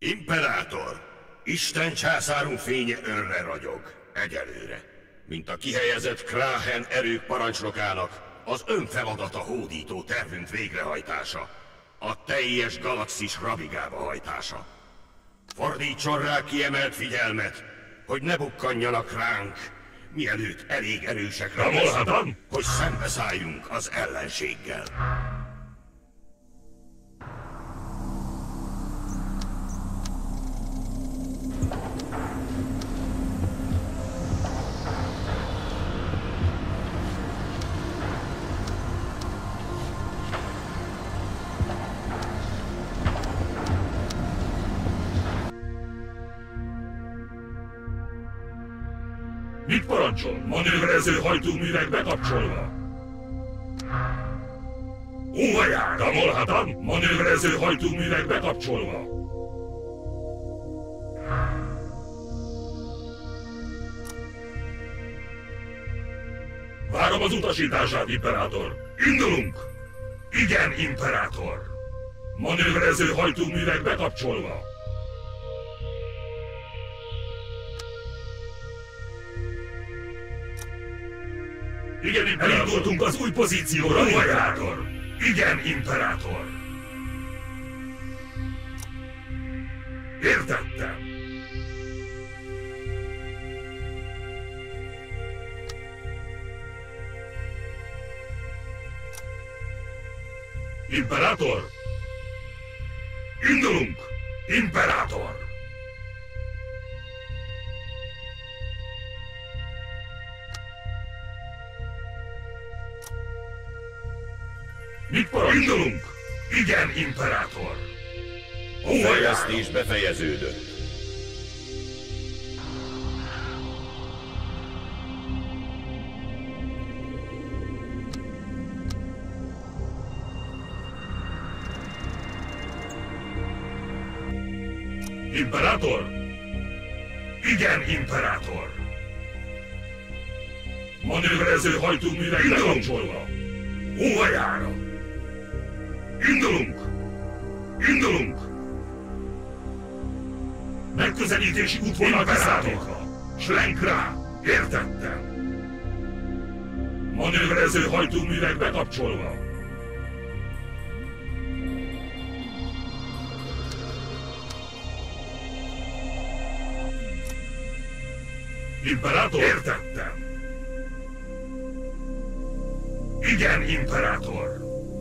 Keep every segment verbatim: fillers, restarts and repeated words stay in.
Imperátor! Isten császárunk fénye önre ragyog. Egyelőre. Mint a kihelyezett Krahen erők parancsnokának, az ön feladata hódító tervünk végrehajtása. A teljes galaxis rabigába hajtása. Fordítson rá kiemelt figyelmet, hogy ne bukkanjanak ránk, mielőtt elég erősek leszünk, hogy szembeszálljunk az ellenséggel. Mit parancsol? Manőverező hajtóművek bekapcsolva. Hova jár? Gamolhatam? Manőverező hajtóművek bekapcsolva. Várom az utasítását, Imperátor. Indulunk! Igen, Imperátor. Manőverező hajtóművek bekapcsolva. Igen, Imperátor. Elindultunk az új pozícióra, Imperátor. Igen, Imperátor. Értettem. Imperátor? Indulunk! Imperátor! Mit parancsol? Indulunk! Igen, Imperátor! A fejlesztés befejeződött. Imperátor? Igen, Imperátor! Manőverező hajtóművek lekapcsolva! Hova jár? Indulunk! Indulunk! Megközelítési útvonal kiszállítva! Slenk rá! Értettem! Manőverező hajtóművek bekapcsolva! Imperátor? Értettem! Igen, Imperátor!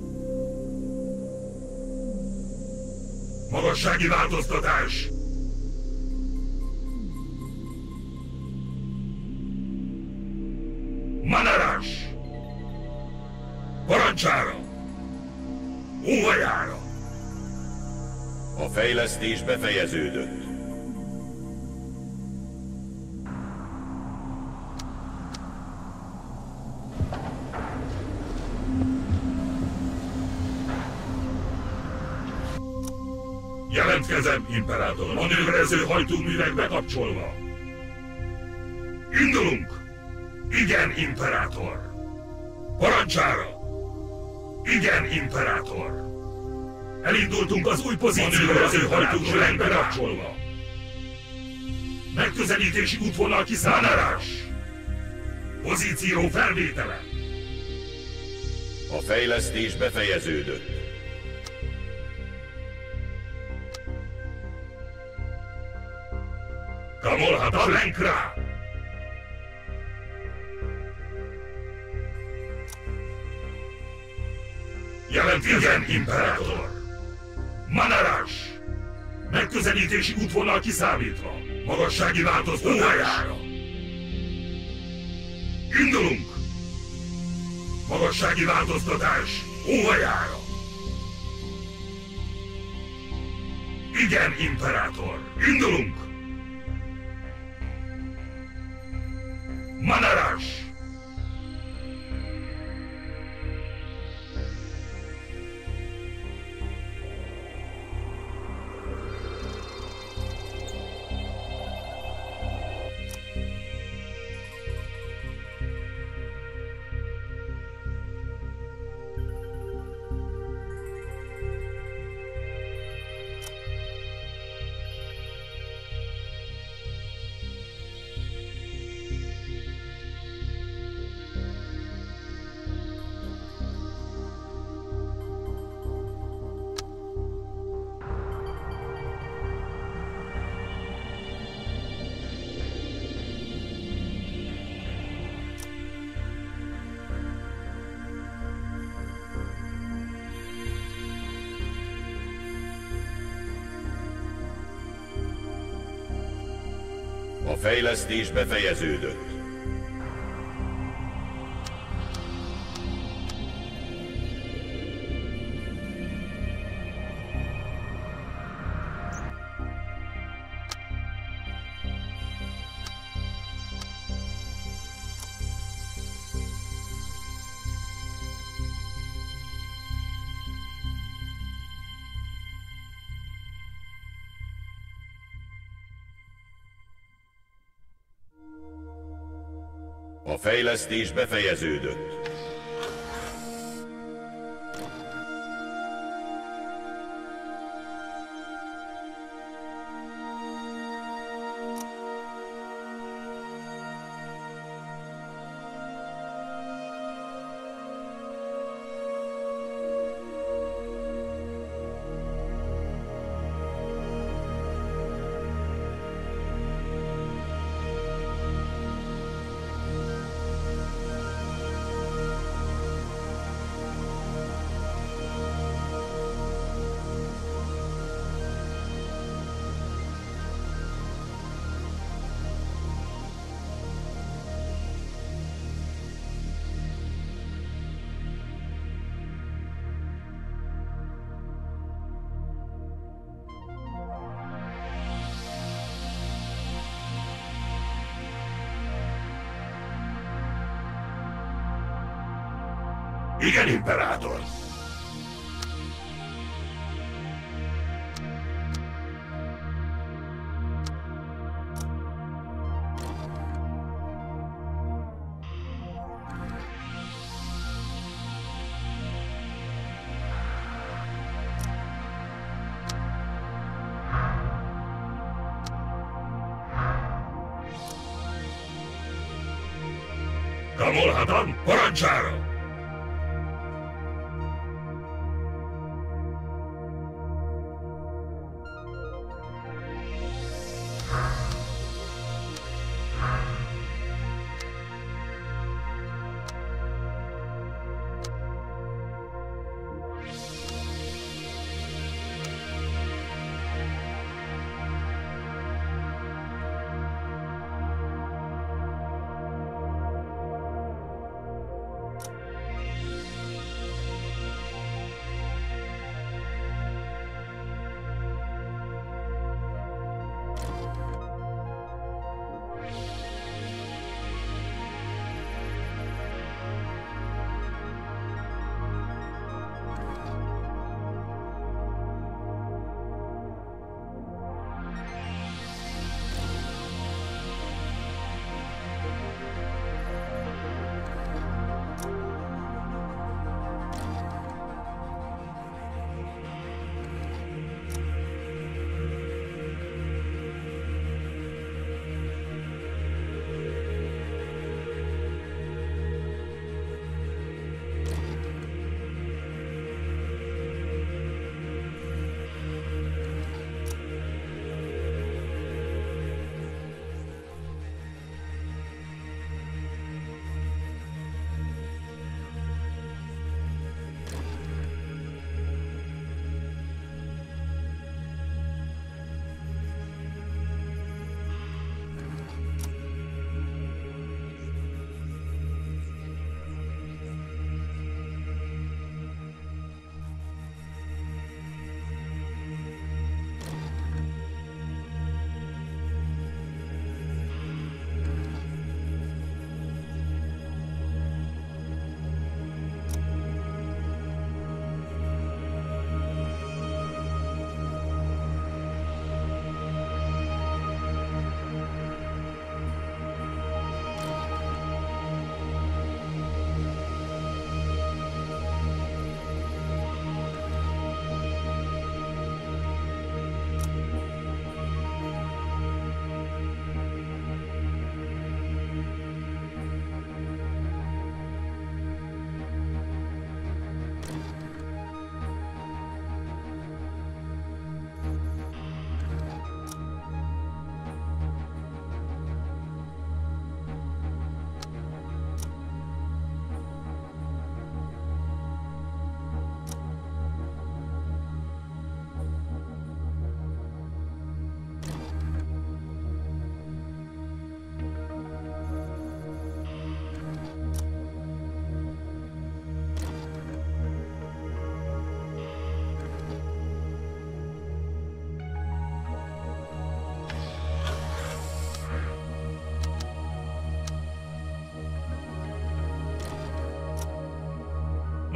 Magassági változtatás! Manarás! Parancsára! Hova jár? A fejlesztés befejeződött. Jelentkezem, Imperátor! Manőverező hajtóművek bekapcsolva! Indulunk! Igen, Imperátor! Parancsára! Igen, Imperátor! Elindultunk az új pozícióra! Manőverező hajtóművek bekapcsolva! Megközelítési útvonal kiszállítás! Pozíció felvétele! A fejlesztés befejeződött. Gamolhatam! Slenk rá! Jelentkezem, Imperátor! Manarás! Megközelítési útvonal kiszámítva! Magassági változtatás! Hova jár? Indulunk! Magassági változtatás! Hova jár? Igen, Imperátor! Indulunk! Manarás! fejlesztés befejeződött. A fejlesztés befejeződött. Igen, imperátor! Kamolhadan, parancsára!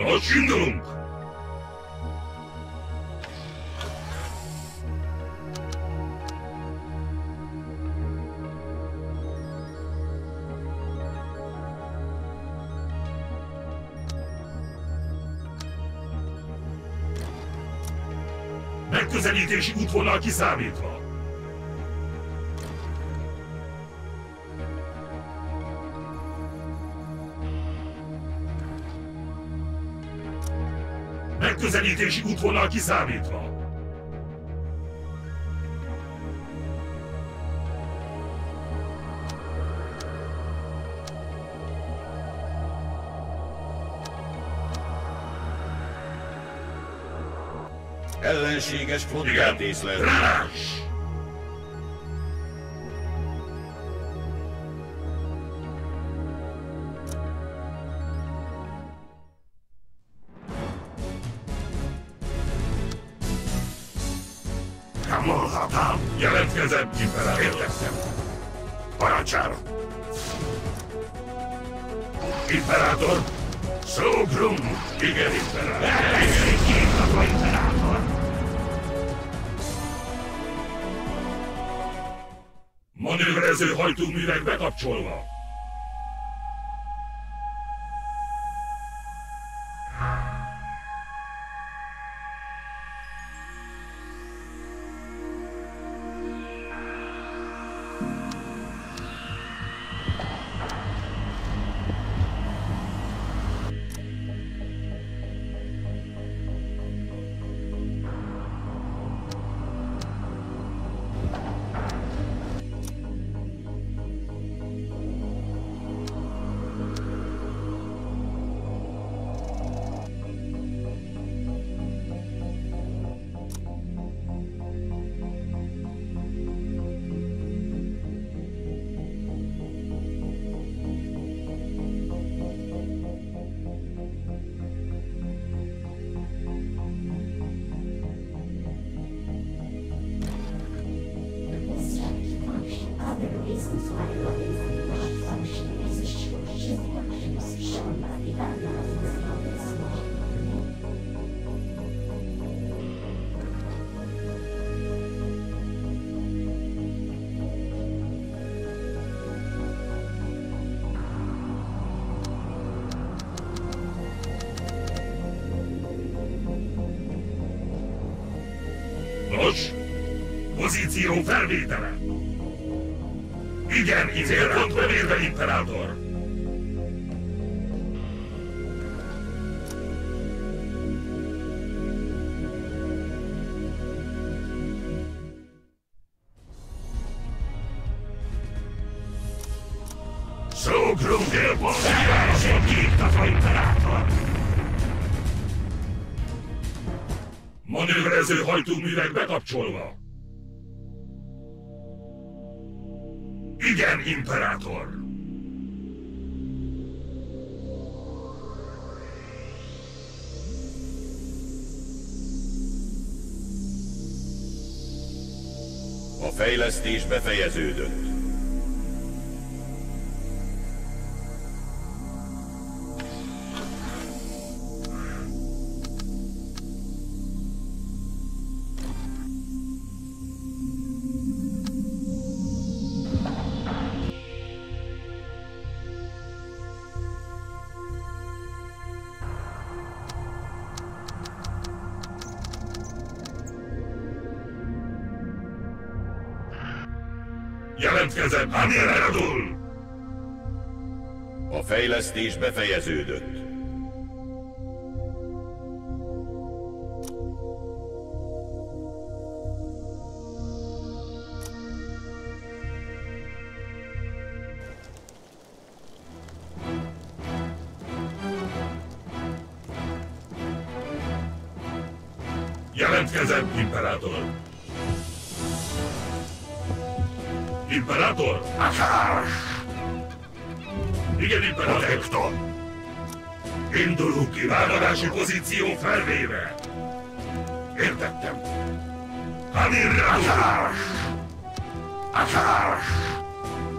Most indulunk! Megközelítési útvonal kiszámítva. Megközelítési útvonal kiszámítva. Ellenséges flottát észlelni. Rás! Kamolhatám! Jelentkezem, imperátor! Értettem. Parancsára! Imperátor! Szógrum! Igen, imperátor! Kívülhatva, imperátor! Manőverező hajtóművek bekapcsolva! Nos, pozíció felvétele. Igen, célpont bemérve, imperátor. Szógrum délpont felvárosért kiiktatva, imperátor. Manőverező hajtóművek bekapcsolva. Igen, imperátor! A fejlesztés befejeződött. Jelentkezem, Amiradul! A fejlesztés befejeződött. Jelentkezem, imperátor! Imperátor! Akár! Igen, imperátor! Protector! Indulunk ki, vágadási pozíció felvéve! Értettem. Amiradul! Akár! Akár!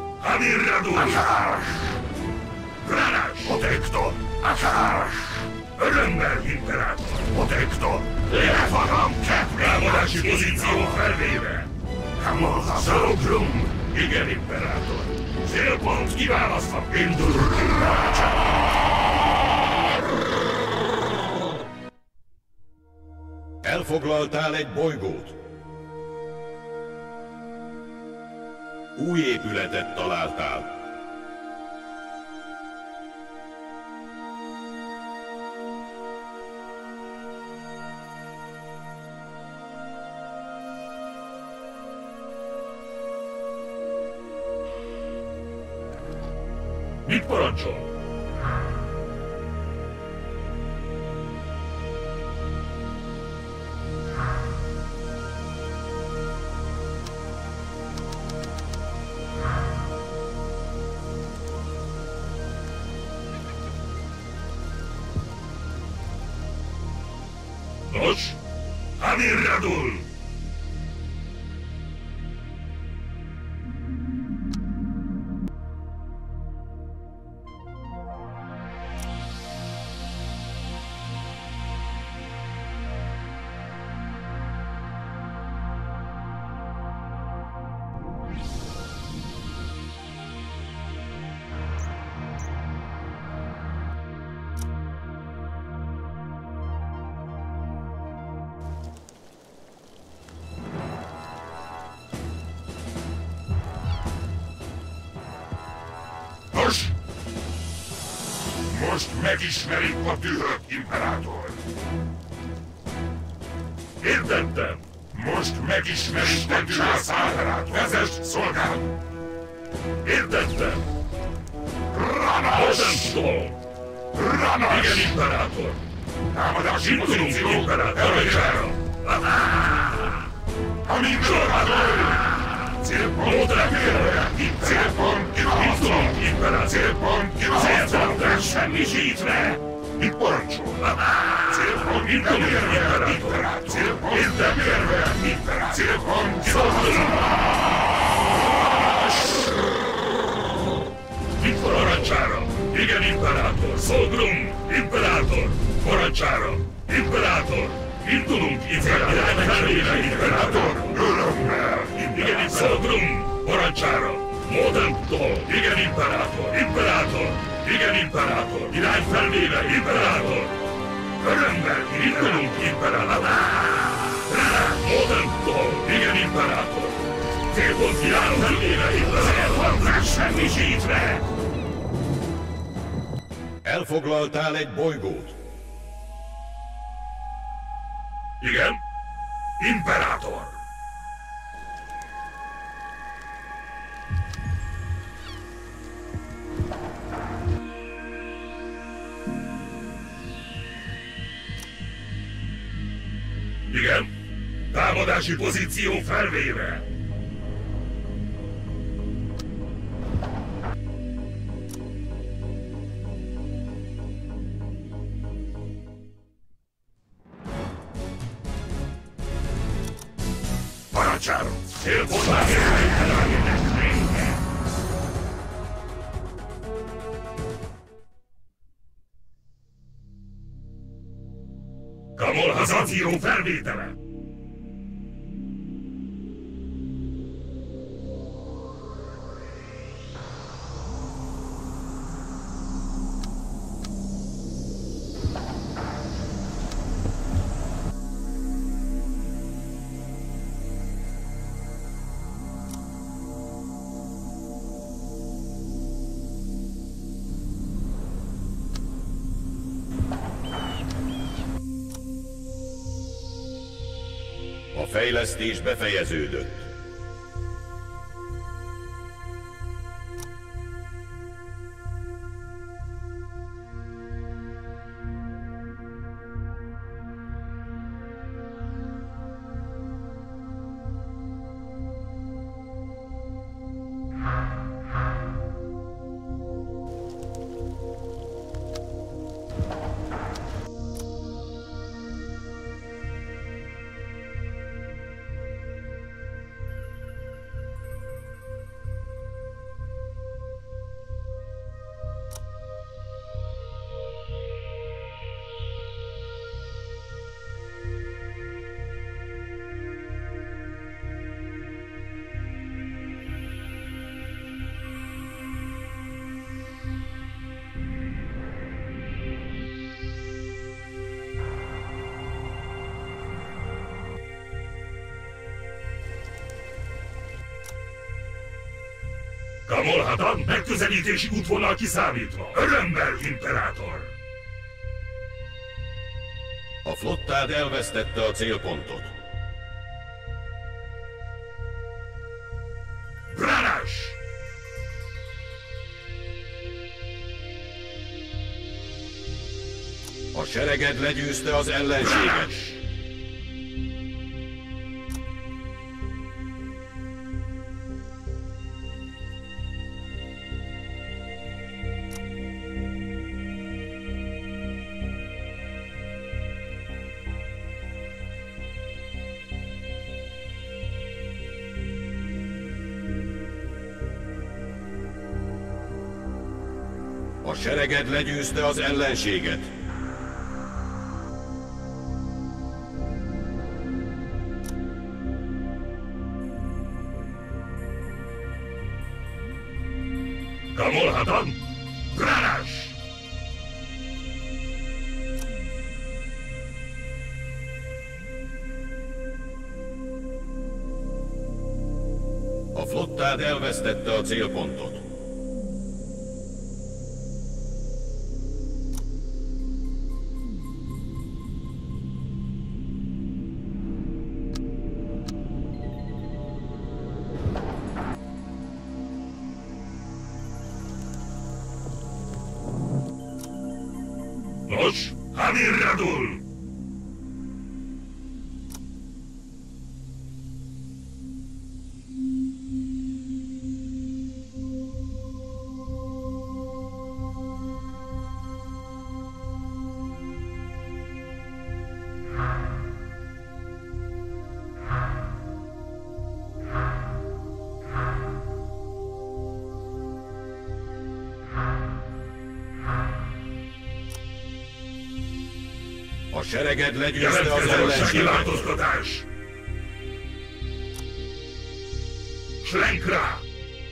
Amiradul! Akár! Ránás! Protector! Akár! Örömmel, imperátor! Protector! Lefaram Capri! Támadási pozíció felvéve! Saugrum! Igen, imperátor! Célpont kiválasztva! Indulunk, imperátor! Elfoglaltál egy bolygót. Új épületet találtál. Mit parancsol? Nos, Amir Radul! Nos, most megismerik a dühöt, imperátor. Értettem. Most megismerik a dühöt, imperátor. Vezess szolgálat. Értettem. Ranas! Modern Ranas! Igen, imperátor. Támadási pozíció, imperátor. Elvegyára. Amíg imperátor! Célpont elmérve! Célpont kiválasztom! Imperátor! Célpont kiválasztom! Célpont semmisítve! Mit parancsol? Célpont elmérve! Imperátor! Célpont elmérve! Imperátor! Célpont kiválasztom! Mit parancsára? Igen, imperátor! Szolgrum! Imperátor! Parancsára! Imperátor! Indulunk, imperátor! Felvéve, imperátor! Örömmel! Igen, Szolgrum! Parancsára! Modentól! Igen, imperátor! Imperátor! Igen, imperátor! Irány felvéve, imperátor! Örömmel! Indulunk, imperátor! Modentól! Igen, imperátor! Célpont irány felvéve, imperátor! Megsemmisítve! Elfoglaltál egy bolygót. Igen? Imperátor! Igen? Támadási pozíció felvéve! Parancsárom! Célpont Kamol Hazancíró felvétele! A fejlesztés befejeződött. Kamolhatan, megközelítési útvonal kiszámítva. Örömmel, imperátor! A flottád elvesztette a célpontot. Branás! A sereged legyőzte az ellenséget. Branás! A sereged legyőzte az ellenséget. Kamolhatan, Branás! A flottád elvesztette a célpontot. Nos, Hamirradul! A sereged legyőzte az Jelentkező ellenséget. kilátoztatás! Slenkra!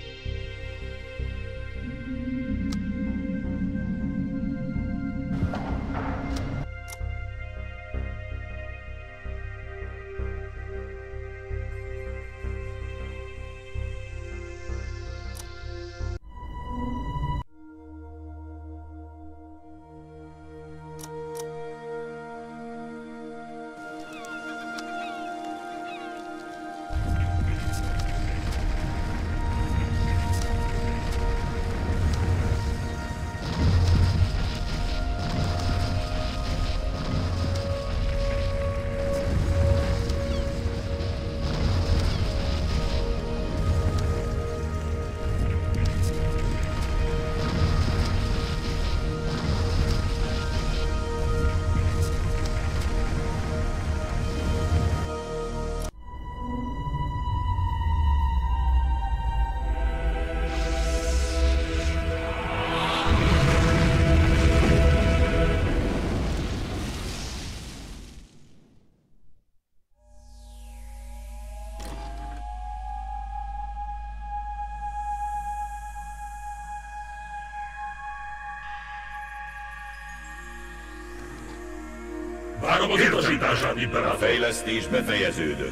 Várom az utasítását, A imperátor! fejlesztés befejeződött.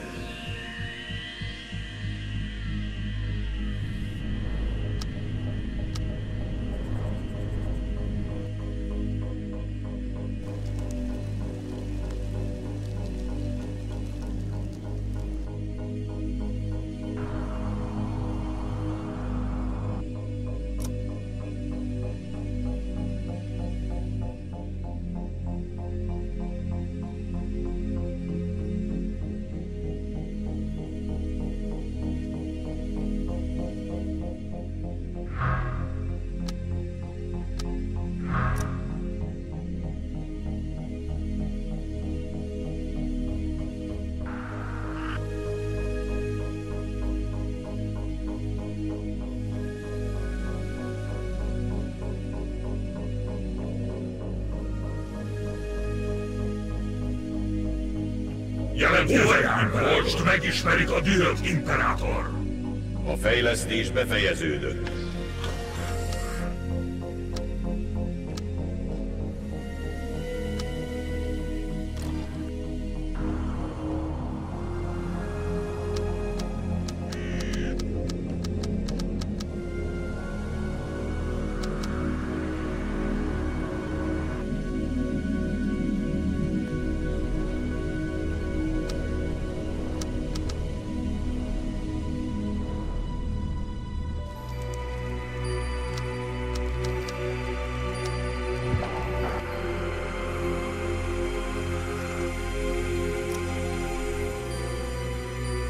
Jelentkezem, most megismerik a dühött imperátor! A fejlesztés befejeződött.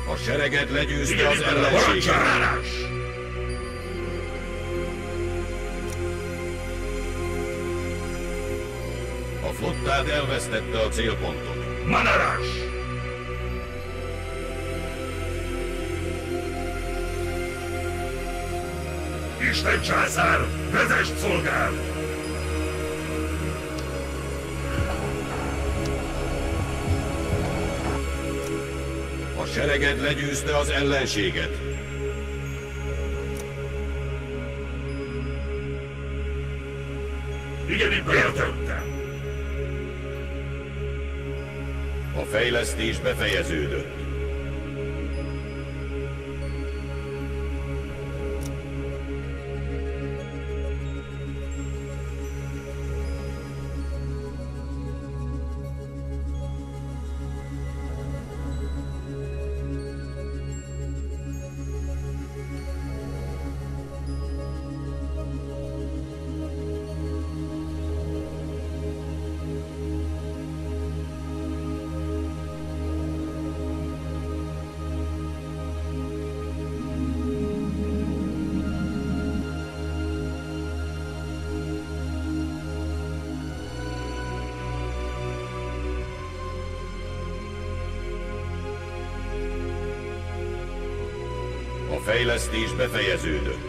A sereged legyőzte az ellenséget. A flottád elvesztette a célpontot. Manarás! Isten császár, vezest szolgál! A sereged legyőzte az ellenséget. Igen, itt értettem. A fejlesztés befejeződött. A fejlesztés befejeződött.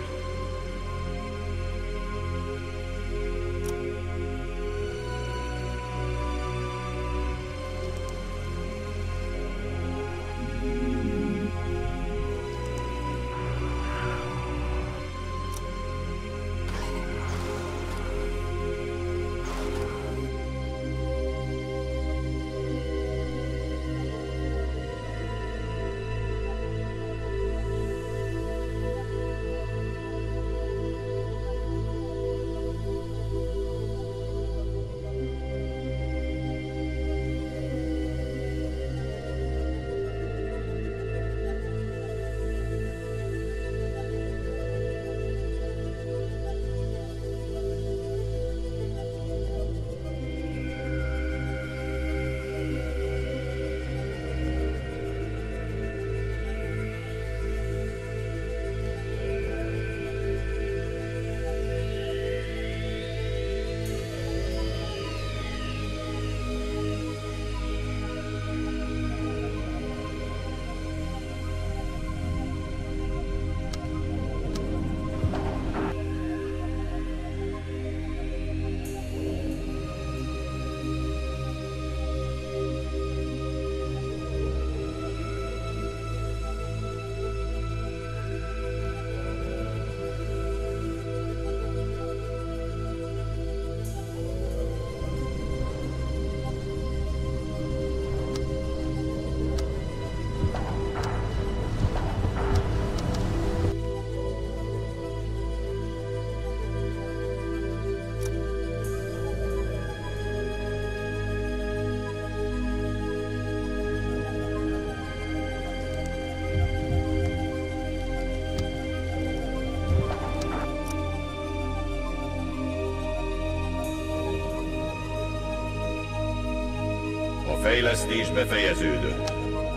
A fejlesztés befejeződött.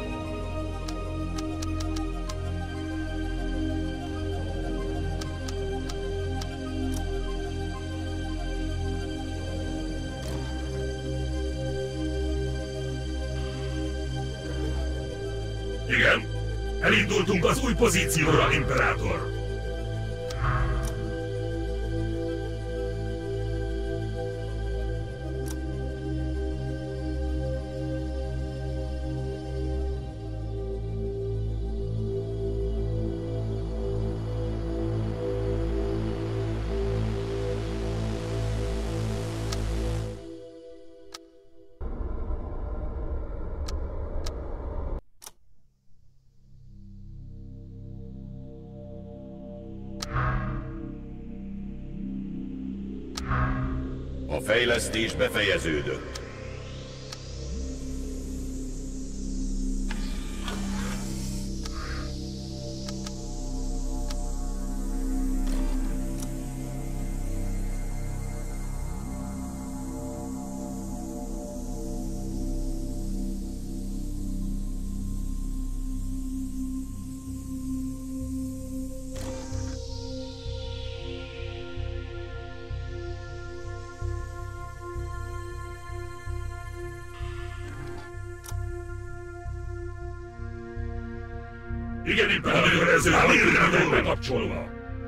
Igen, elindultunk az új pozícióra, Imperátor. A fejlesztés befejeződött. Igen, imperátor, ezzel a légirányok bekapcsolva.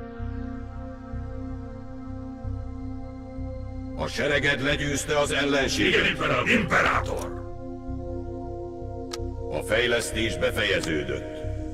A sereged legyőzte az ellenséget. Igen, imperátor. Imperátor. A fejlesztés befejeződött.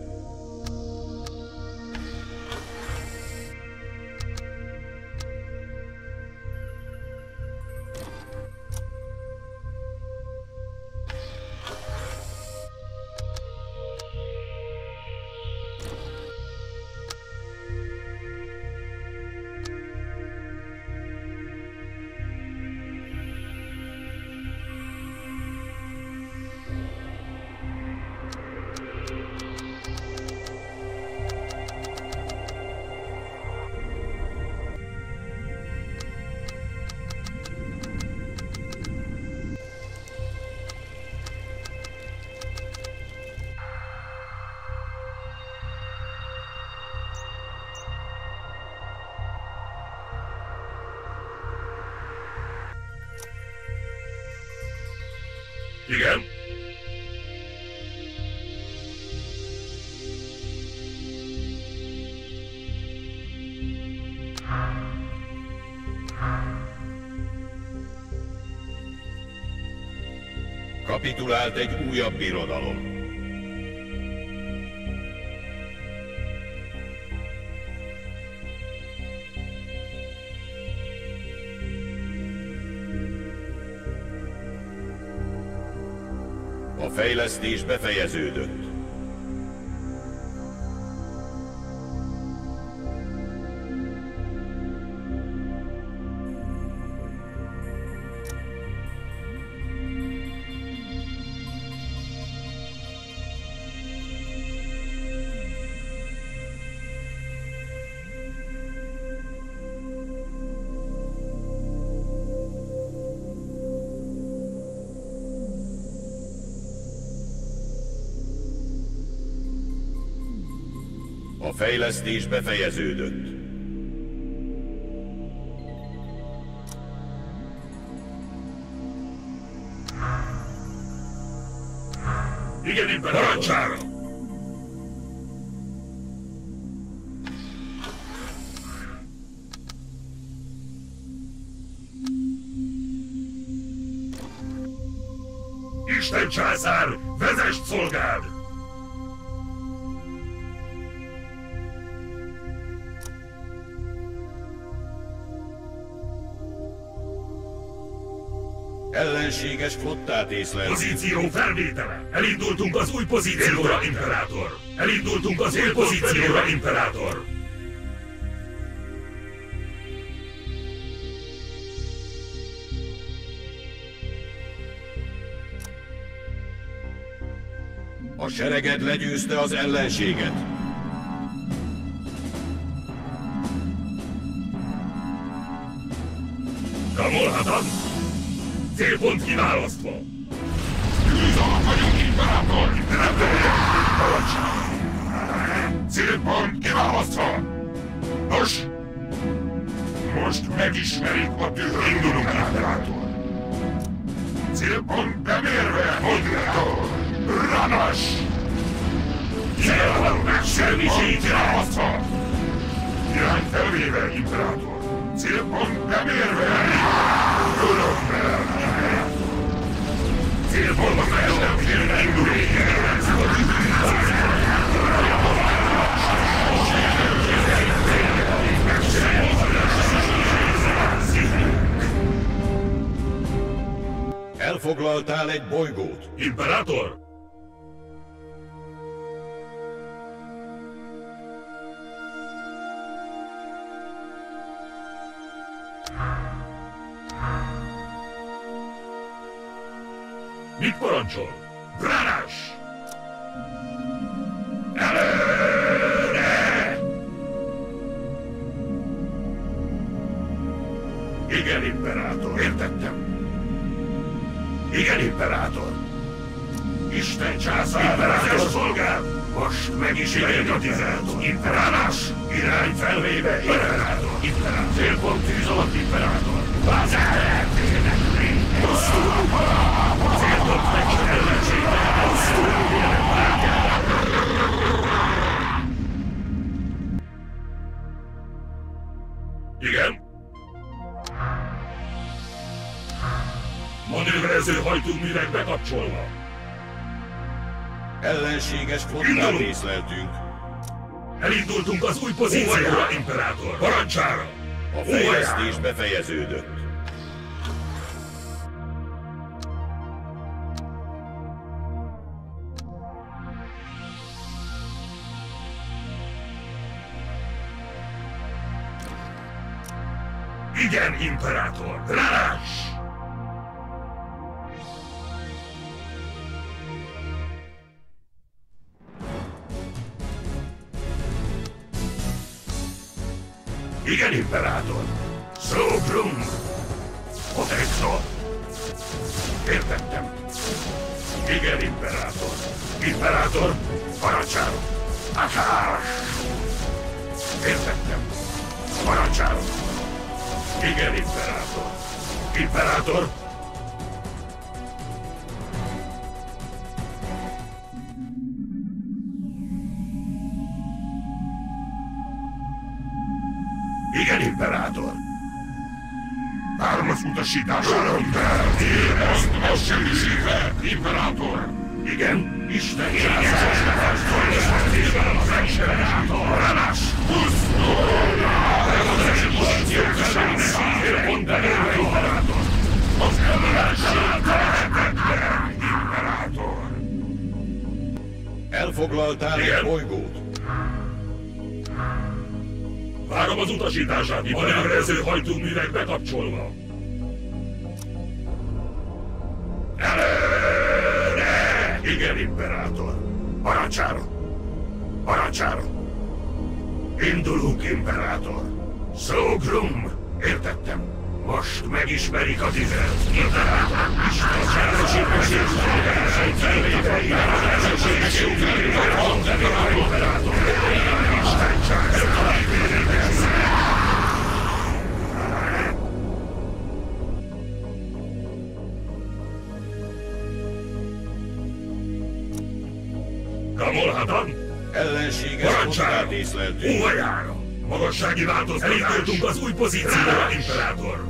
Igen? Kapitulált egy újabb birodalom. A fejlesztés befejeződött. A fejlesztés befejeződött. Igen, imperátor! Parancsára! Isten császár, vezess szolgád! Ellenséges flottát észleltünk. Pozíció felvétele! Elindultunk az új pozícióra, imperátor! Elindultunk az új pozícióra, imperátor! A sereged legyőzte az ellenséget. Kamolhatam! Célpont kiválasztva! Tűzalak vagyunk, imperátor! Imperátor! Parancsolj! Célpont kiválasztva! Nos! Most megismerik a tűzön. Indulunk, imperátor! Célpont bemérve, Moderator! Ranas! Célpont Célpont kiválasztva! Irány felvéve, imperátor! Célpont bemérve! Örömmel! Célpont felvéve, indulunk! Elfoglaltál egy bolygót. Imperátor! Mit parancsol? Bránás! Előre! Igen, imperátor. Értettem. Igen, imperátor. Isten császár, imperátor szolgál. Most megismerjük a tizenhat. Imperálás! Irány felvéve, imperátor. Imperátor. Célpont tűz alatt, imperátor. Bazár! Célpont meg ellenségbe. Ellenőrző hajtóművek bekapcsolva. Ellenséges flottát észleltünk. Elindultunk az új pozícióra, Imperátor! Parancsára! A fejlesztés befejeződött. Igen, Imperátor! Láss! Igen, Imperátor! Szógrung! Protector! Értettem! Igen, Imperátor! Imperátor! Parancsárom! Akár! Értettem! Parancsárom! Igen, Imperátor! Imperátor! Igen, Imperátor! Várom az utasítására, Imperátor! Én azt a semmiségre, Imperátor! Igen, Isten császás lefelszolgáltatásban az Imperátor! Relás! Megadási pozíció felvéve! Mondd el, Imperátor! Az ellenség tehetetlen, Imperátor! Elfoglaltál egy bolygót. Várom az utasítását, manővrező hajtóművek bekapcsolva. Előre! Igen, Imperátor. Parancsára! Parancsára! Indulunk, Imperátor. Szógrum! Értettem. Most megismerik a tüzet. Imperátor! Isten császás felvéve! Imperátor! Isten császás! Kamolhadan! Ellenséges flottát észleltünk. Óvajára! Magassági változtatás! Elindultunk az új pozícióra, Imperátor!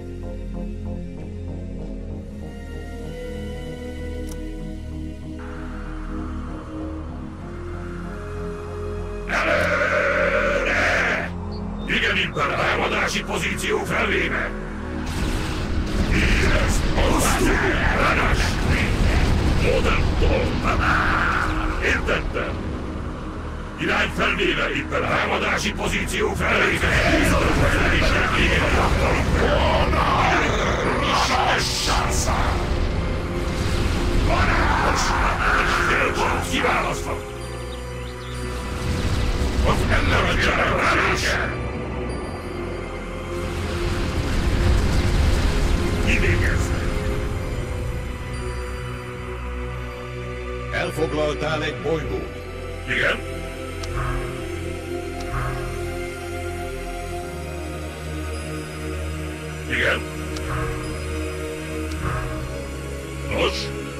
Előre! Igen, Imperátor! Támadási pozíció felvéve! Érezt! Osztó! Ránas! Modentól! Értettem! Irány felvéve, Imperátor! Támadási pozíció felvéve! Félpont kiválasztva! Az ellenségre! Kivégezve! Elfoglaltál egy bolygót. Igen? Igen? Nos?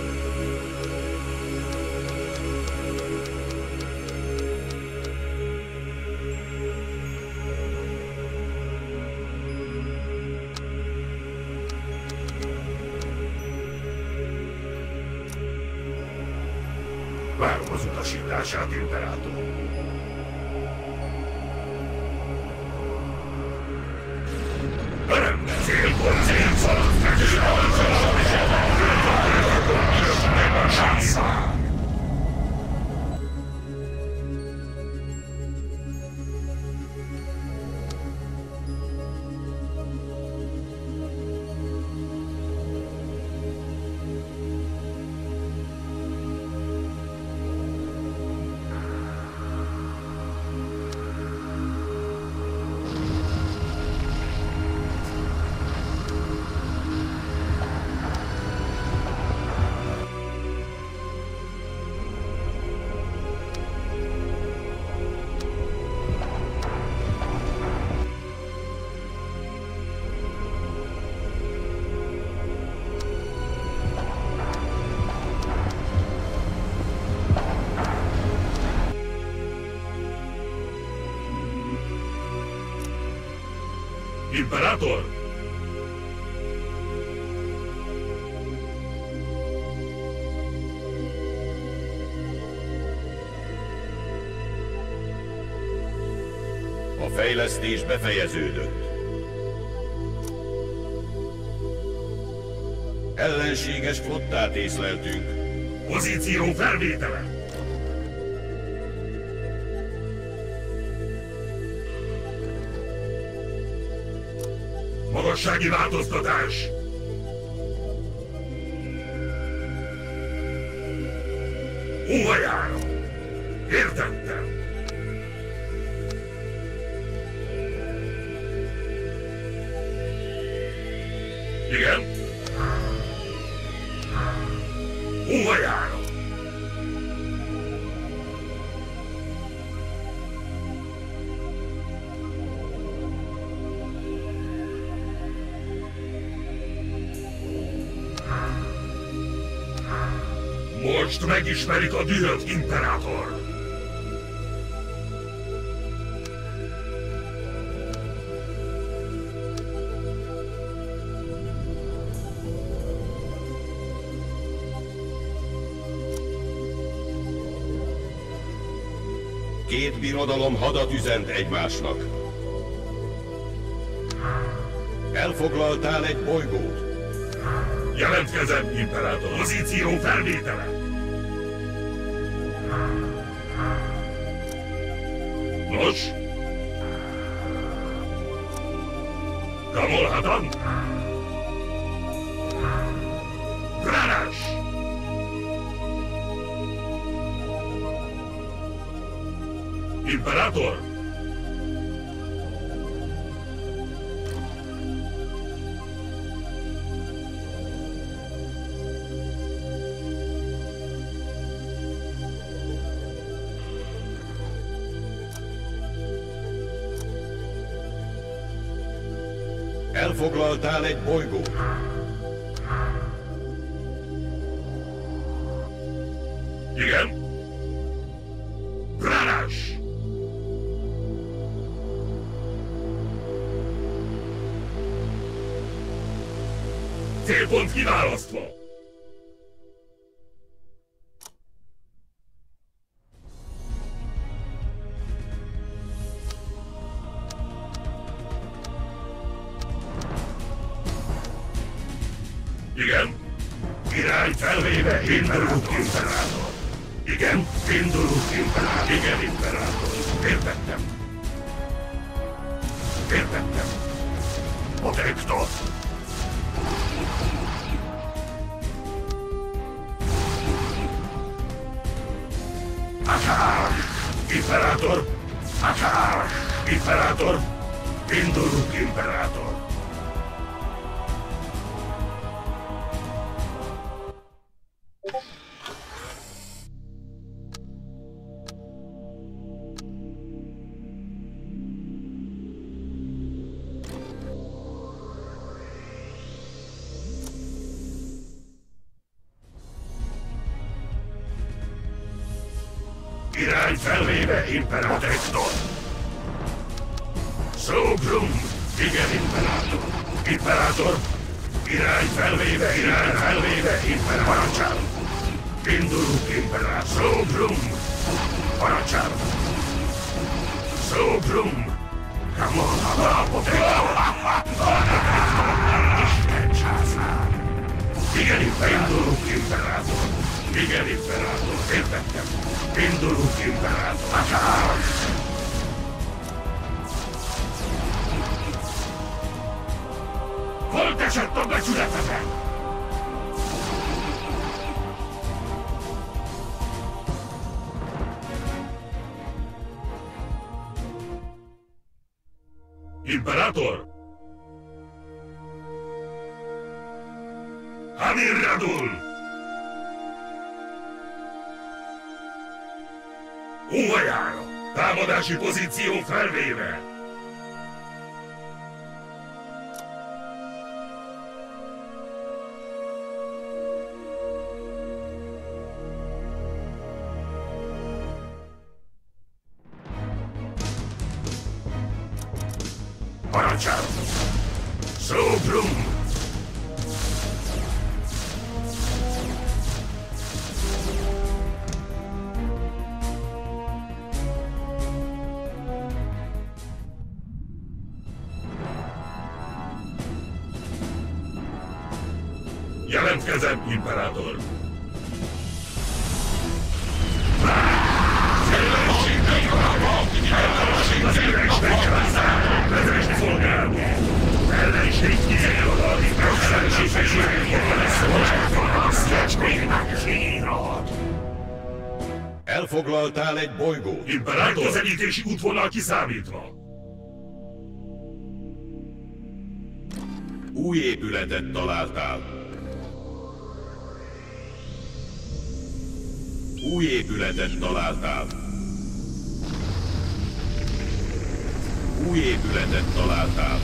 Várom az utasítását, Imperátor. Örömmel célpont célszaladtás! Imperátor! A fejlesztés befejeződött. Ellenséges flottát észleltünk. Pozíció felvétele! Magassági változtatás! Óhajára! Értettem! Igen? Óhajára! Most megismerik a dühött imperátor! Két birodalom hadat üzent egymásnak. Elfoglaltál egy bolygót. Jelentkezem, imperátor! Pozíció felvétele! Nos? Kamolhadan? Bránás! Imperátor! Elfoglaltál egy bolygót. Igen? Bránás! Célpont kiválasztva! Igen? Irány felvéve, indulunk, imperátor! Igen? Indulunk, imperátor! Igen, imperátor! Értettem! Értettem! Protector! Akár! Imperátor! Akár! Imperátor! Indulunk, imperátor! Irány felvéve, imperátor! Szógrum! Igen, imperátor! Imperátor! Irány felvéve, irány felvéve, imperátor! Parancsálom! Indulunk, imperátor! Szógrum! Parancsálom! Szógrum! Kamolhadan a protector! Isten császár! Igen, imperátor! Indulunk, imperátor! Igen, imperátor! Értettem! Indulunk, imperátor! Akár! Volt esett a becsületetek! Imperátor! Hamir Radul! Óhajára! Támadási pozíció felvéve! Parancsálom! Szógrum! Jelentkezem, Imperátor! Az üresnek császár! Vezess szolgálni! Ellenség kiszélodalni! Elfoglaltál egy bolygót. Imperátor! Közelítési útvonal kiszámítva! Új épületet találtál. Új épületet találtál. Új épületet találtál.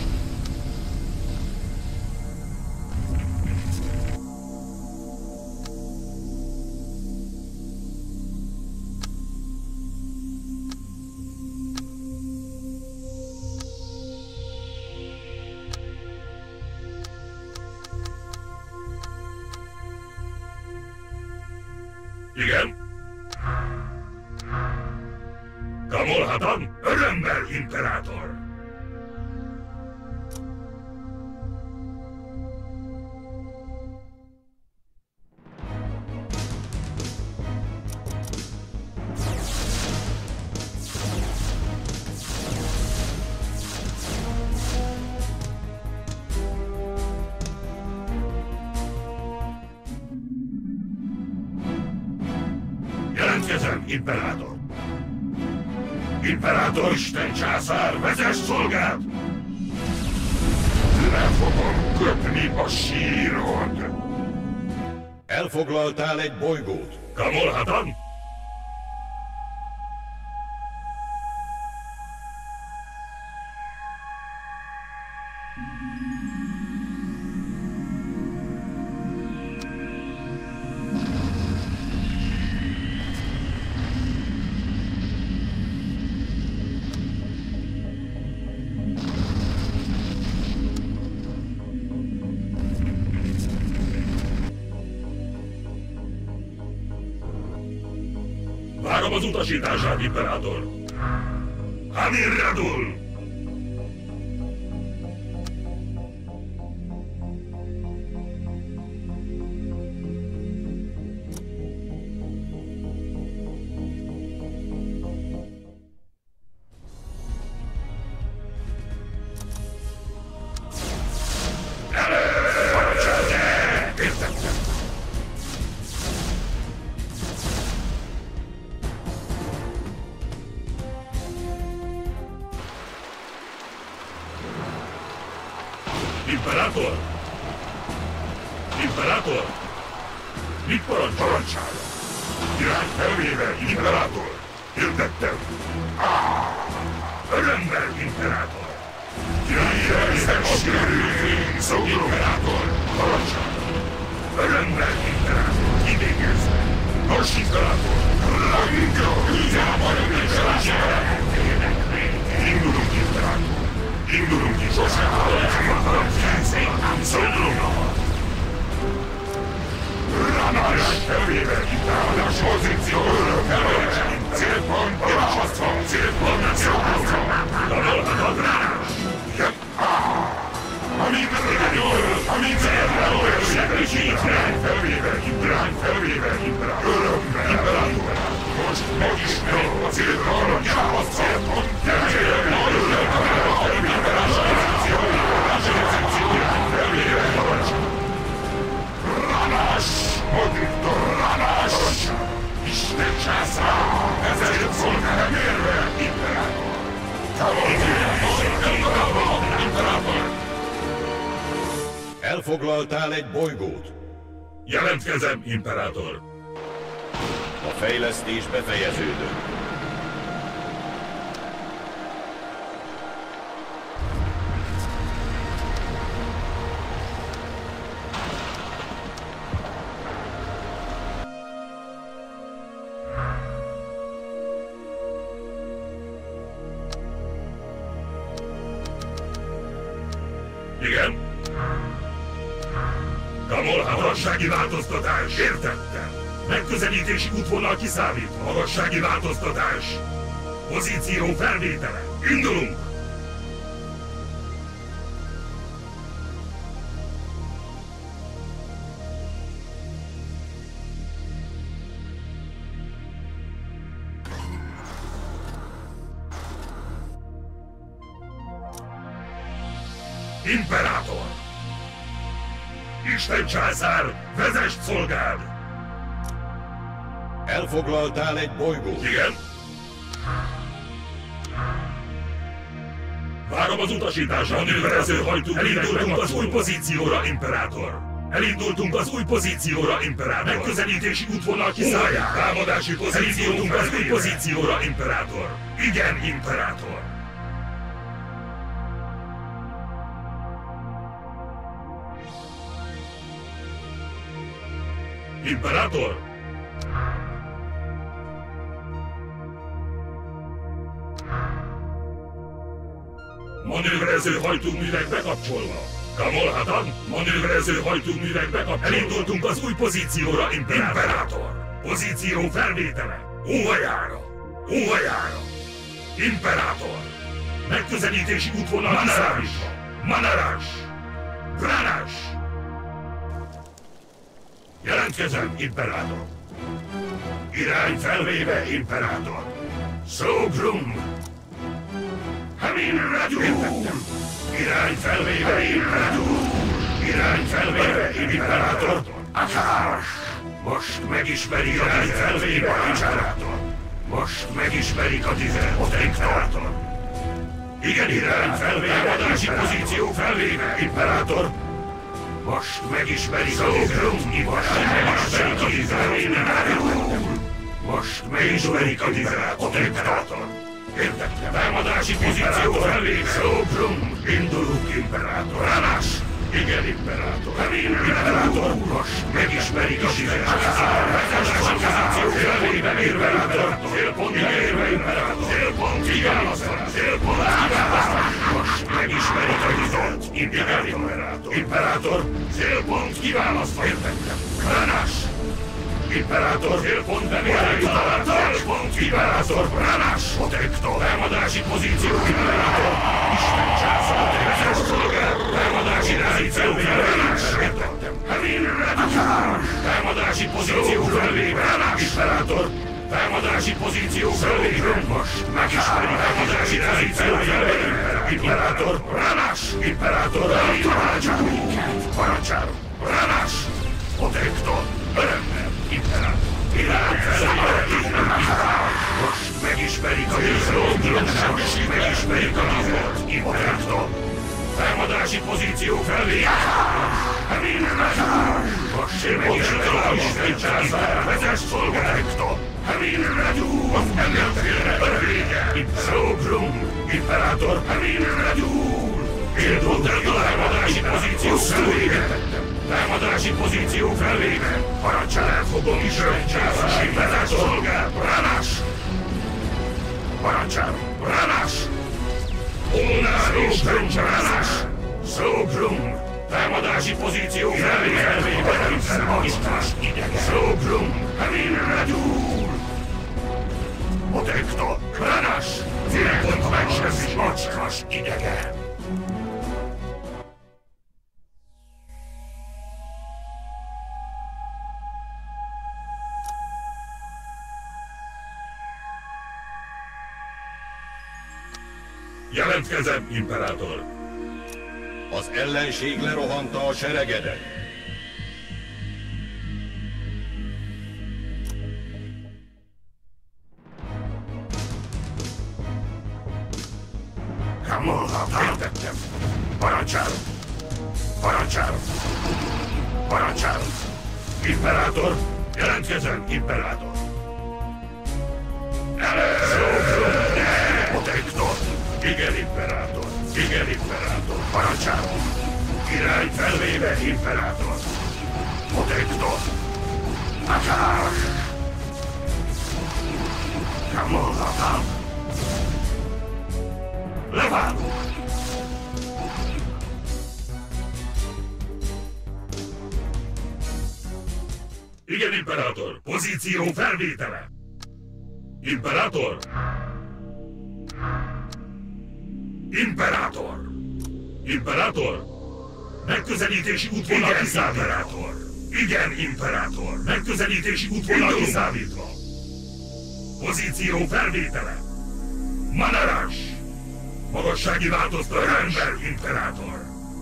Igen? Kamolhatam, örömmel, Imperátor! Jelentkezem, Imperátor! Imperátor, Isten császár, vezess szolgád! Le fogom köpni a sírod! Elfoglaltál egy bolygót. Kamolhatam? Várom az utasítását, Imperátor! Amir Radul! Imperátor! Imperátor! Mit parancsol? Parancsára! Irány felvéve, Imperátor! Hirdettem! Örömmel, Imperátor! Irány felvéve, sikerülni! Szó, Imperátor! Parancsára! Örömmel, Imperátor! Kivégezve! Nos, Imperátor! Rango! Hűzában Imperátor! Indulunk, Imperátor! Indulunk is, sose hallottam! Szólunk! Ranás felvéve, Imperátor! Pozíció! Célpont! Elhasztva! Célpont! Elhasztva! Kamolhatam, Ranás! Amint jól! Amint jól! Segítségre! Felvéve, Imperátor! Felvéve, Imperátor! Örömmel! Imperátor! Most megismerjük a célpont! Elhasztva! Célpont! Ranás! Modiktor Ranás! Isten császár! Ezért szolgál mérve, Imperátor! Imperátor! Elfoglaltál egy bolygót. Jelentkezem, Imperátor! A fejlesztés befejeződött. Igen? Kamolhatam, magassági változtatás! Értettem! Megközelítési útvonal kiszámítva. Magassági változtatás! Pozíció felvétele! Indulunk! Imperátor! Isten császár, vezess szolgád! Elfoglaltál egy bolygót. Igen? Várom az utasításra, manőverező hajtó. Elindultunk az új pozícióra, Imperátor! Elindultunk az új pozícióra, Imperátor! Megközelítési útvonal kiszállják! Támadási pozíciótunk az új pozícióra, Imperátor! Igen, Imperátor! Imperátor! Manőverező hajtóművek bekapcsolva! Kamolhatan, manőverező hajtóművek bekapcsolva! Elindultunk az új pozícióra, Imperátor! Imperátor. Pozíció felvétele! Óhajára! Óhajára! Imperátor! Megközelítési útvonal kiszállítva! Manarás! Branás! Jelentkezem, Imperátor! Irány felvéve, Imperátor! Szógrum! Hamin Radu! Értettem! Irány felvéve, Imperátor! Irány felvéve, Imperátor! Akár! Most megismeri a irány felvéve, Imperátor! Most megismerik a tüzet, Imperátor! Igen, irány felvéve, adási pozíció felvéve, Imperátor! Most megismerik a tüzet, most megismerik a tüzet, Imperátor! Most megismerik a tüzet, Imperátor! Értettem, támadási pozíció felvéve! Szóbrum! Indulunk, Imperátor! Ránás! Igen, Imperátor! Hamin, Imperátor! Most megismerik a tüzet! Támadási pozíció felvéve, Imperátor! Célpont elérve, Imperátor! Célpont kiválasztva! Célpont kiválasztva! Most megismerik a tüzet! Igen, Imperátor! Imperátor! Célpont kiválasztva! Értettem! Ránás! Imperátor! Célpont bemérve, Imperátor! Célpont Imperátor! Ránás! Protektor! Támadási pozíció, Imperátor! Isten császár! Vezess szolgál! Támadási pozíció felvéve! Értettem! Hamin Radu! Támadási pozíció felvéve! Ránás! Imperátor! Támadási pozíció felvéve! Most megismeri támadási pozíció felvéve! Imperátor! Ránás! Imperátor! Parancsárom minket! Parancsárom! Ránás! Protektor! Örömmel! Imperátor! Irány felvéve, Imperátor! Most megismerik a tüzet! Most megismerik a tüzet! Imperátor! Támadási pozíció felvéve! Hamin Radu! Most megismerik a Isten császár! Vezess szolgál! Hamin Radu! Az emberfélre örvége! Szóbrum! Imperátor! Hamin Radu! Indultunk a támadási pozíció felvéve! Támadási pozíció felvéve! Parancsán fogom is röggyászás, Imperátor! Szolgál! Ránás! Parancsán! Ránás! Ónár Isten Ránás! Szógrum! Támadási pozíció felvéve! Imperátor! Szógrum! Hamin Radu! Protektor! Ránás! Célpont megsemmis macskás idege! Jelentkezem, Imperátor! Az ellenség lerohanta a seregedet. Kamolhatan! Értettem! Parancsárom! Parancsárom! Parancsárom! Imperátor! Jelentkezem, Imperátor! Először! Protektor! Igen, Imperátor! Igen, Imperátor! Parancsárom! Irány felvéve, Imperátor! Protektor! Akár! Kamolhatan! Leválunk! Igen, Imperátor! Pozíció felvétele! Imperátor! Imperátor! Imperátor! Megközelítési útvonal kiszállítva! Imperátor! Igen, Imperátor! Megközelítési útvonal kiszállítva! Pozíció felvétele! Manarás! Magassági változtatás! Ember, Imperátor!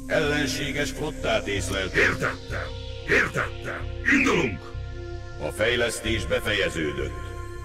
Ellenséges flottát észleltünk. Értettem, értettem. Indulunk! A fejlesztés befejeződött.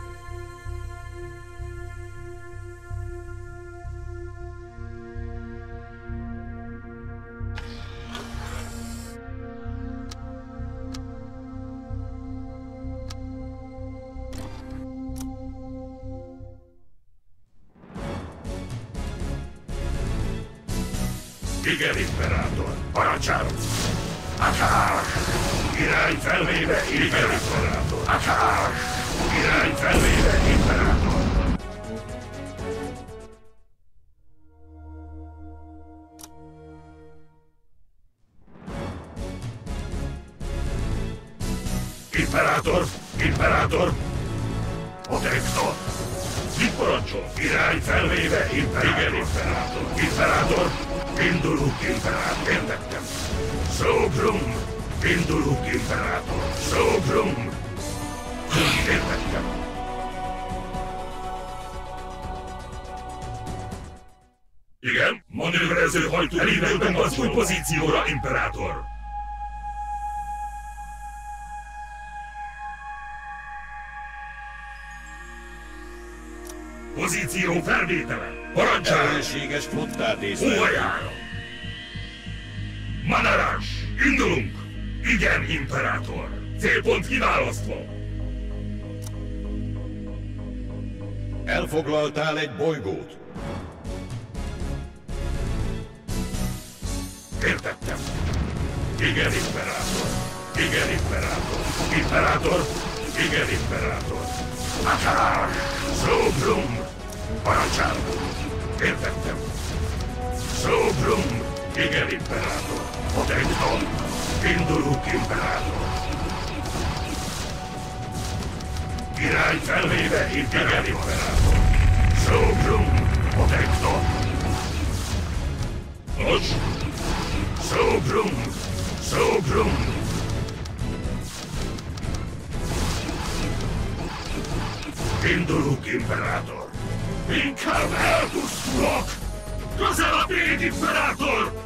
Igen, imperátor. Parancsárom. Akár! Irány felvéve, igen, imperátor. Akár! Irány felvéve, imperátor. Imperátor! Imperátor! Protector! Mit parancsol? Irány felvéve, imperátor. Igen, imperátor. Imperátor! Indulunk, imperátor! Értettem! Sogrum! Indulunk, imperátor! Sogrum! Értettem! Igen? Manőverező hajtó! Elindultunk az új pozícióra, imperátor! Pozíció felvétele! Parancsára! Ellenséges flottát észleltünk. Óvajára! Manarás! Indulunk! Igen, imperátor! Célpont kiválasztva! Elfoglaltál egy bolygót. Értettem! Igen, imperátor! Igen, imperátor! Imperátor! Igen, imperátor! Akár! Sogrum! Parancsárom! Értettem! Sogrum! Igen, imperátor! Protector! Indulunk, imperátor! Irány felvéve, igen, imperátor! Sogrum! Protector! Nos? Sogrum! Sogrum! Indulunk, imperátor! Inkább elpusztulok! Közel a tét, imperátor!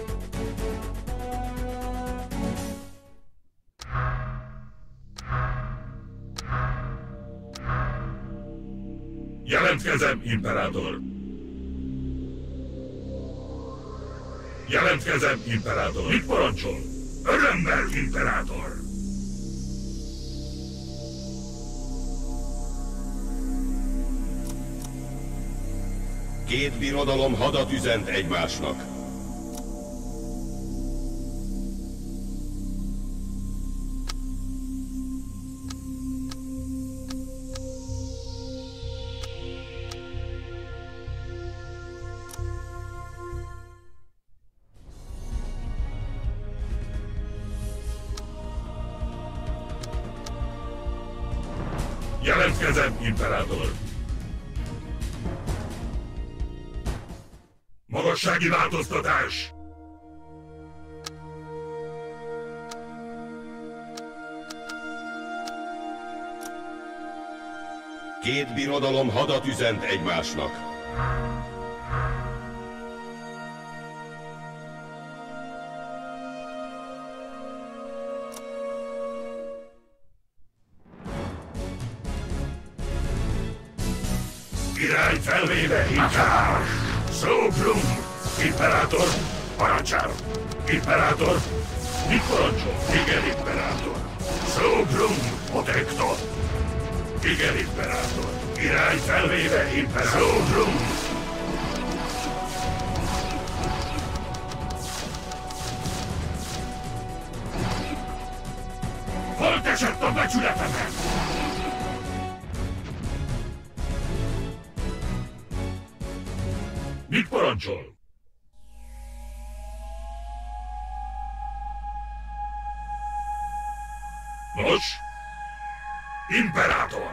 Jelentkezem, imperátor! Jelentkezem, imperátor! Mit parancsol? Örömmel, imperátor! Két birodalom hadat üzent egymásnak. Jelentkezem, imperátor! Magassági változtatás! Két birodalom hadat üzent egymásnak. Irány felvéve, imperátor! Sogrum! Imperátor! Parancsárom! Imperátor! Mit parancsol? Igen, imperátor! Sogrum! Protector! Igen, imperátor! Irány felvéve, imperátor! Sogrum! Holt esett a becsületemen! Mit parancsol? Nos? Imperátor!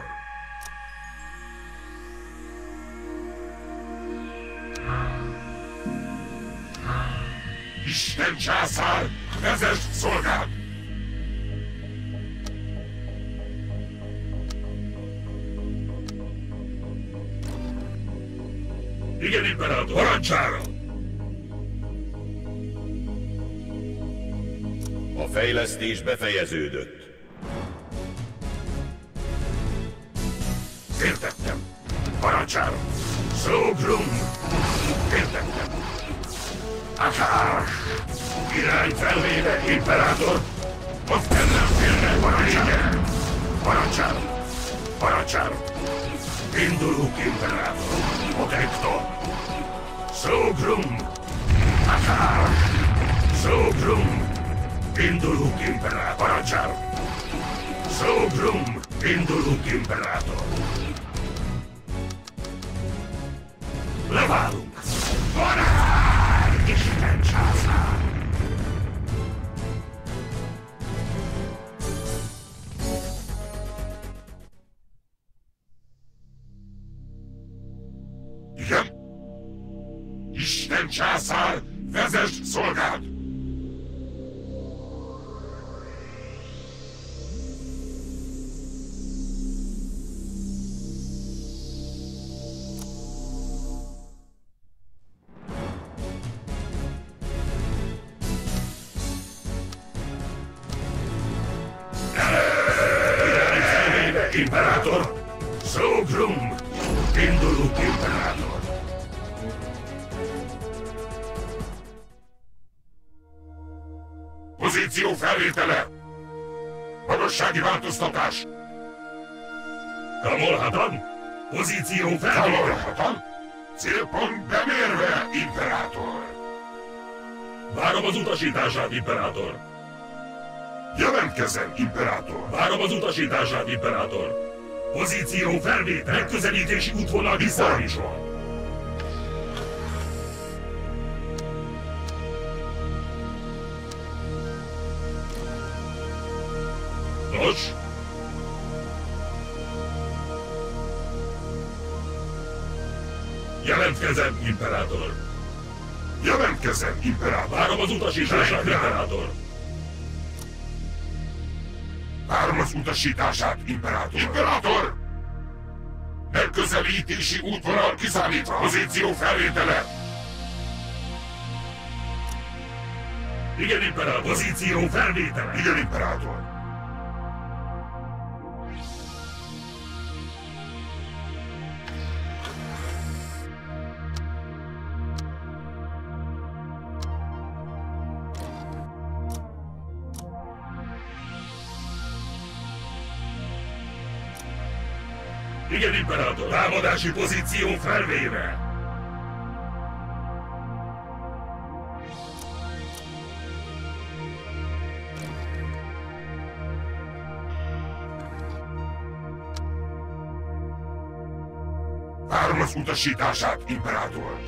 Isten császár, vezesd szolgád! Igen, imperátor! Parancsára! A fejlesztés befejeződött. Értettem. Parancsárom. Szógrum. Értettem. Akár. Irány felvéve, imperátor. Ott nem félnek, parancsárom. Parancsárom. Parancsárom. Indulunk, imperátor. Protector. Szógrum. Akár. Szógrum. Indulunk, imperátor. Parancsárom. Szógrum. Indulunk, imperátor. Leválunk. Varázs! Isten császár! Igen? Isten császár, vezess szolgád! Imperátor! Szógrum! Indulunk, imperátor! Pozíció felvétele! Magassági változtatás! Kamolhadan! Pozíció felvétele! Kamolhadan! Célpont bemérve, imperátor! Várom az utasítását, imperátor! Jelentkezzen, imperátor! Várom az utasítását, imperátor! Pozíció felvétel! Megközelítési útvonal kiszámítva! Nos? Jelentkezem, imperátor! Jelentkezzen, imperátor! Várom az utasítását, imperátor! Várom az utasítását, imperátor! Imperátor! Megközelítési útvonal kiszámítva! Pozíció felvétele! Igen, imperátor! Pozíció felvétele! Igen, imperátor! Igen, imperátor! Támadási pozíció felvéve! Várom az utasítását, imperátor!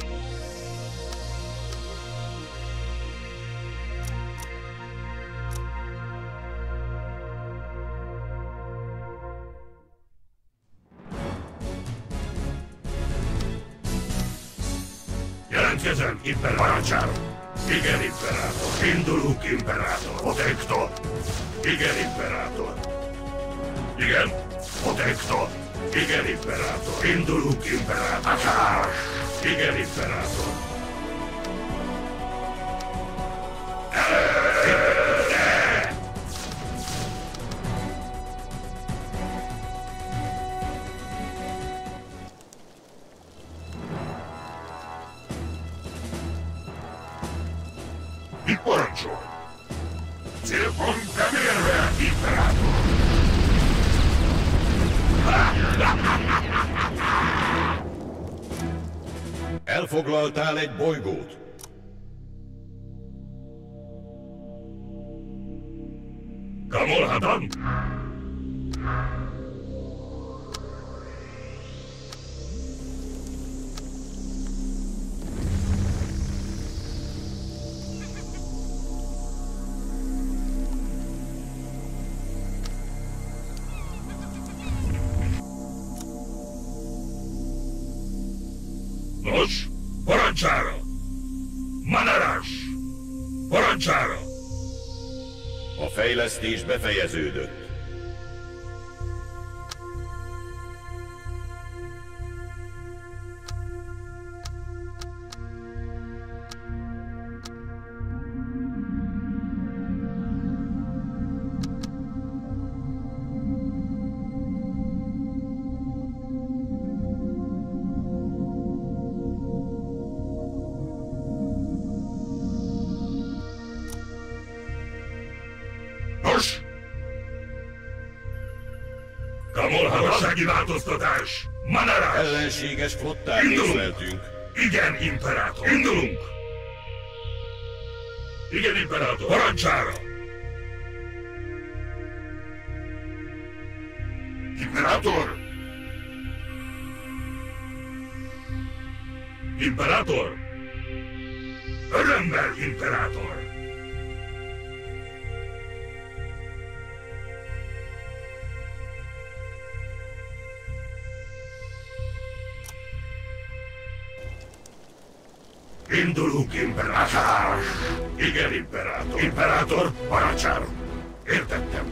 Jelentkezem, imperátor! Parancsárom! Igen, imperátor! Indulunk, imperátor! Protector! Igen, imperátor! Igen? Protector! Igen, imperátor! Indulunk, imperátor! Akár! Igen, imperátor! Mit parancsol? Célpont bemérve, imperátor! Elfoglaltál egy bolygót. Kamolhadan! Nos, parancsára! Manarás! Parancsára! A fejlesztés befejeződött. gazdasági változtatás! Manarás! Ellenséges flottát Indulunk! észleltünk. Igen, imperátor! Indulunk! Igen, imperátor! Parancsára! Imperátor! Imperátor! Örömmel, imperátor! Indulunk, imperátor! Igen, imperátor! Imperátor, parancsára! Értettem!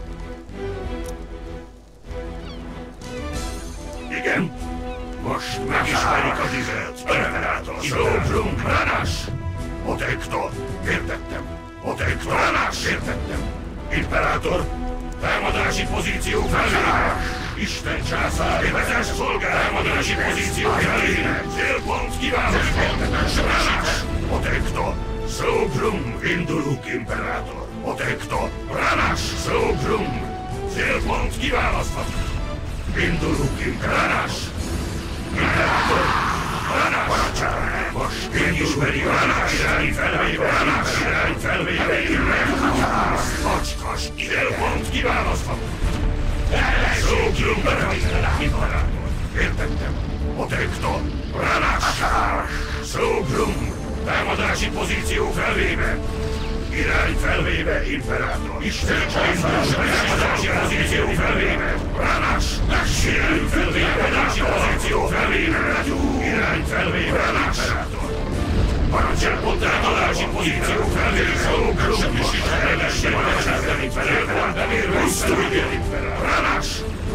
Igen? Most megismerik az izet! Imperátor! Szóbrunk! Ranás! Otektor! Értettem! Otektor! Ranás! Értettem! Imperátor! Támadási pozíció felé! Isten császár! Vezess szolgál! Támadási pozíció felé! Célpont kiválasztva! Ranás! Otektor! Szóbrunk! Indulunk, imperátor! Otektor! Ranás! Szóbrunk! Célpont kiválasztva! Indulunk, imperátor! Imperátor! Ranás! Parancsára! Most megismeri a Ranás irány felvéve! Ranás irány felvéve! Ranás! Macskas! Célpont kiválasztva! Szóbrunk! Imperátor! Értettem! Otektor! Ranás! Szóbrunk! Támadási pozíció felvéve! Irány felvéve, imperátor! Isten császár! Támadási pozíció felvéve! Ranás! Irány felvéve! Támadási pozíció felvéve! Irány felvéve! Ranás! Parancsolpont támadási pozíció felvéve! Szóbrunk! Istenelesi parancsolni felvéve! Bemérve imperátor! Ranás!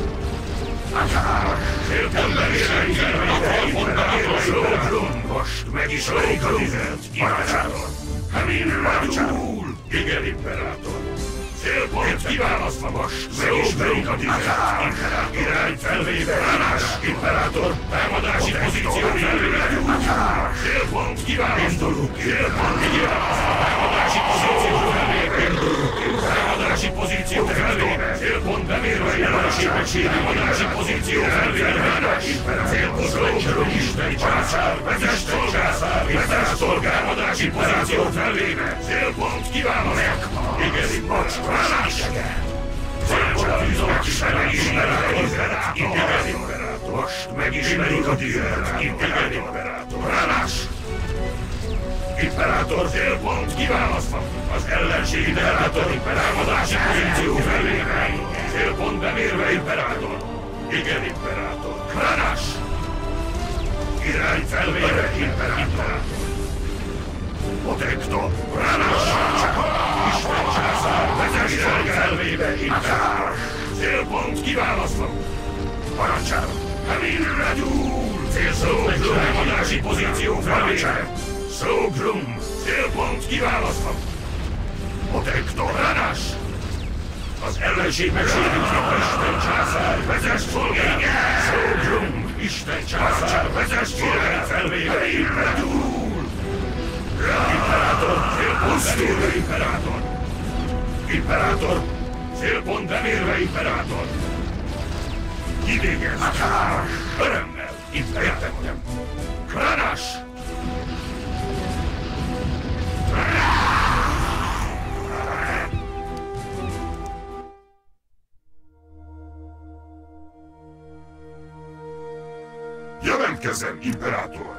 Célpont bemérve! Szóbrunk! Most megismerik az izet! Imperátor! Hamin Radul! Igen, imperátor! Célpont kiválasztva most! Megismerik a tizet! Irány felvéve! Ranás! Imperátor! Támadási pozíció felvéve! Célpont kiválasztva! Célpont kiválasztva! Támadási pozíció felvéve! Támadási pozíció felvéve! Célpont bemérve! Jelenségesség! Támadási pozíció felvéve! Célpont szóbrunk! Isten császár! Vezess szolgál! Vezess szolgál! Támadási pozíció felvéve! Célpont kiválasztva! Igen, imperátor! Ranás! Célpont tűzolás megismerik a Igen, imperátor! Most megismerik a tizet! Igen, imperátor! Ranás! Imperátor célpont kiválasztva! Az ellenség imperátor! Támadási pozíció felvéve! Célpont bemérve, imperátor! Igen, imperátor! Ranás! Irány felvéve, imperátor! Otektor! Ranás! Isten császár! Vezess irány felvéve, imperátor! Célpont kiválasztva! Parancsára! Hamin Radul! Célszóbrunk! Támadási pozíció felvéve! Szóbrunk! Célpont kiválasztva! Otektor! Ranás! Az ellenség megsérítve! Isten császár! Vezess szolgál! Szóbrunk! Isten császár! Vezess szolgál! Felvéve! Radul! Imperátor! Célpont bemérve, imperátor! Imperátor! Célpont bemérve, imperátor! Kivégez! Örömmel! Imperátor! Ranás! Jelentkezem, imperátor!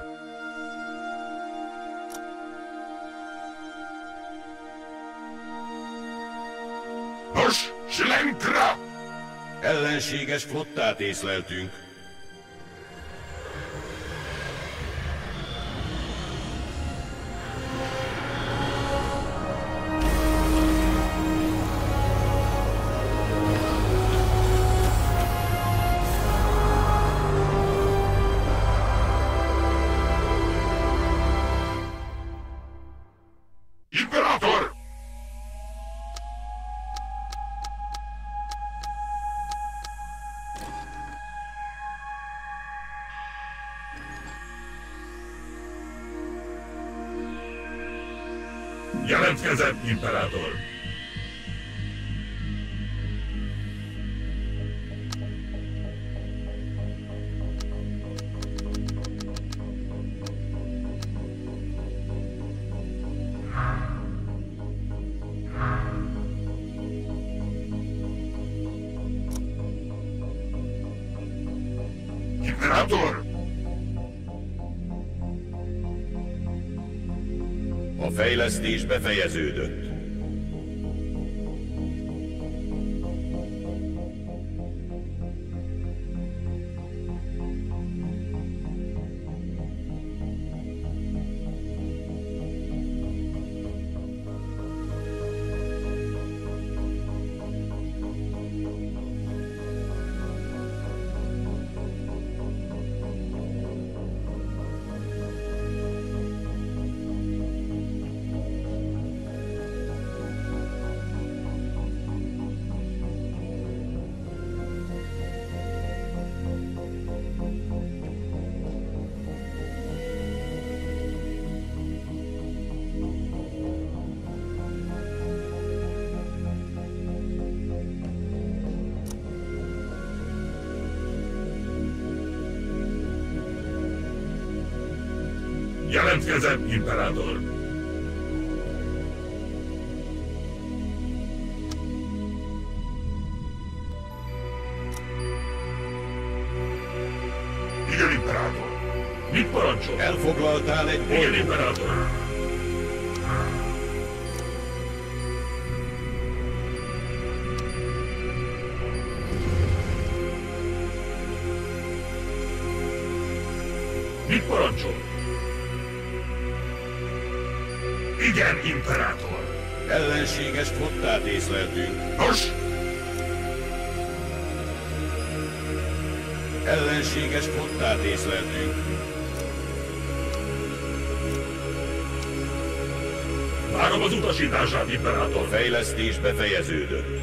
Nos, Slenkra! Ellenséges flottát észleltünk. Imperátor! Jelentkezem, imperátor! Imperátor! A fejlesztés befejeződött. Jelentkezem, Imperátor! Igen, Imperátor! Mit parancsol? Elfoglaltál egy Igen, bolygót. Imperátor! Mit parancsol? Igen, Imperátor! Ellenséges flottát észleltünk. Nos, Ellenséges flottát észleltünk. Várom az utasítását, A Imperátor! fejlesztés befejeződött.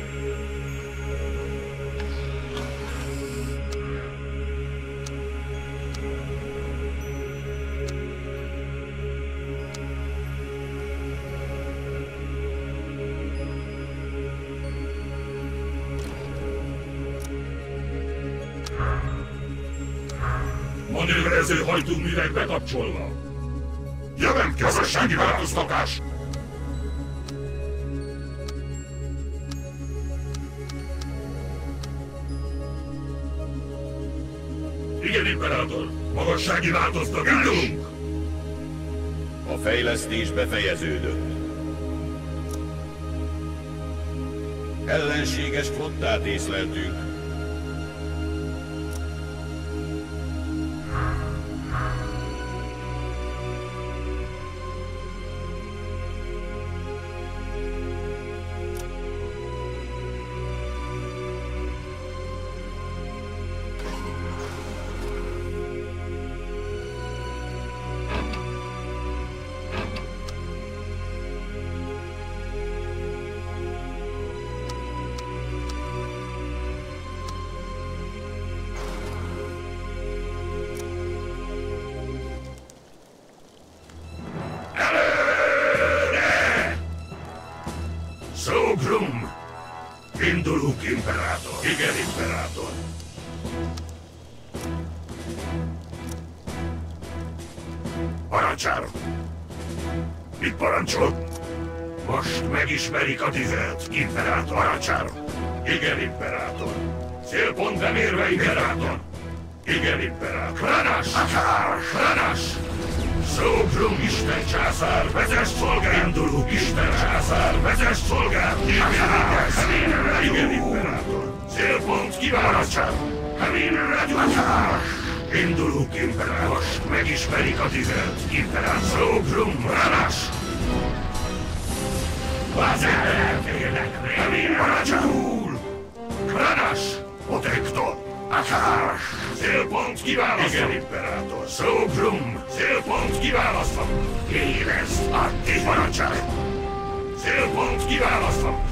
Manőverező hajtóművek bekapcsolva! jelentkezességi változtatás! Igen, Imperátor! Magassági változtatás! Indulunk! A fejlesztés befejeződött. Ellenséges flottát észleltünk. Szógrum! Indulunk, Imperátor! Igen, Imperátor! Parancsár! Mit parancsol? Most megismerik a tüzet, Imperátor! Parancsár! Igen, Imperátor! Célpont bemérve, Imperátor! Igen, Imperátor! Kranas! Kranas! Szógrum, Isten császár, vezess szolgál! Indulunk, Isten császár, vezess szolgál! Igen, Imperátor! Célpont kiválasztás! Indulunk, Imperátor! Most megismerik a tüzet, Imperátor! Szógrum, Kranas! Vázár! Parancsúl! Kranas! Protector! Célpont kiválasztva! Igen, Imperátor! Szógrum! Célpont kiválasztva! Érezd! Addig parancsát! Célpont kiválasztva!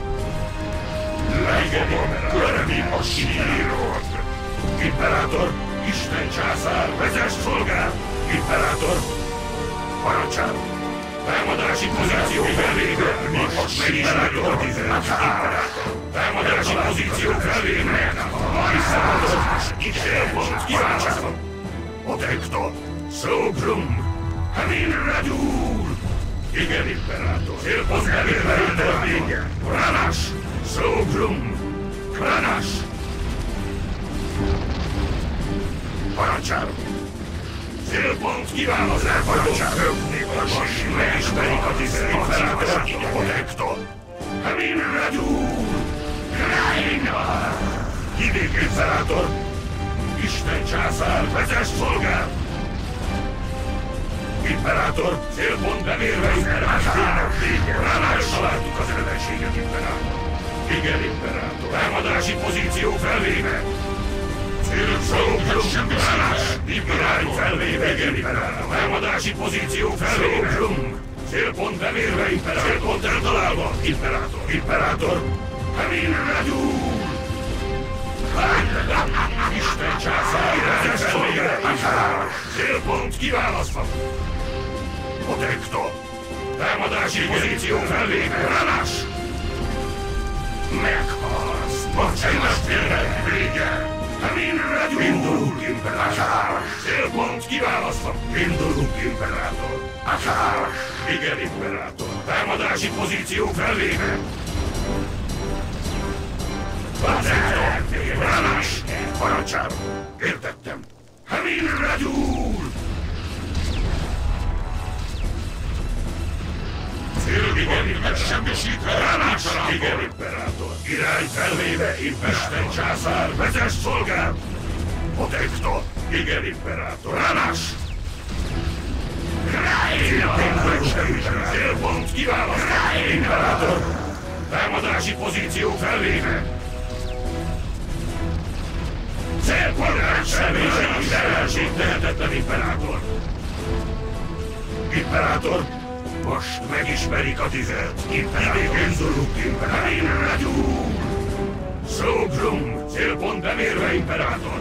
Legyen körömi a sírod! Imperátor! Isten császár! Vezess szolgál! Imperátor! Parancsát! Támadási pozíció felvéve! Most megismerjük a tüzet! Imperátor! Támadási pozíció felvéve! Visszaadod! Célpont kiválasztva! Protector! Szógrum! Radyúr! Igen, Imperátor! Célpont felvéve! Kranas! Szógrum! Kranas! Parancsára! Célpont kiválasztás parancsára! Most megismerik a tisztelt imperátor! Protector! Amin Radul! Kraina! Hívjuk imperátor! Isten császár, vezess szolgál! Imperátor, célpont bemérve imperátor! Ránál találtuk az ellenséget, imperátor! Igen, imperátor! Támadási pozíció felvéve! Célok szolgál, semmisítás! Irány felvéve, igen, imperátor! Támadási pozíció felvéve! Célpont bemérve, imperátor! Célpont eltalálva, imperátor! Imperátor! Amin Radul! Isten császár, vezess szolgál! Célpont kiválasztva! Protector! Támadási pozíció felvéve! Ránás! Meghalsz! Most ennek tényleg vége! Amin Radul! Indulunk, imperátor! Célpont kiválasztva! Indulunk, imperátor! Akár! Igen, imperátor! Támadási pozíció felvéve! Protector! Ránás! Parancsára! Értettem! Amin Radul! Igen, semmisítve! Ránás! Igen, imperátor! Irány felvéve, Isten császár, vezess szolgál! Protector! Igen, imperátor! Ránás! Célpont kiválasztva! Imperátor! Támadási pozíció felvéve! Célpont semmisítve! Ellenség tehetetlen, imperátor! Imperátor! Most megismerik a tizet! Imperátor! Indulunk, imperátor! Szóbrum! Célpont bemérve, imperátor!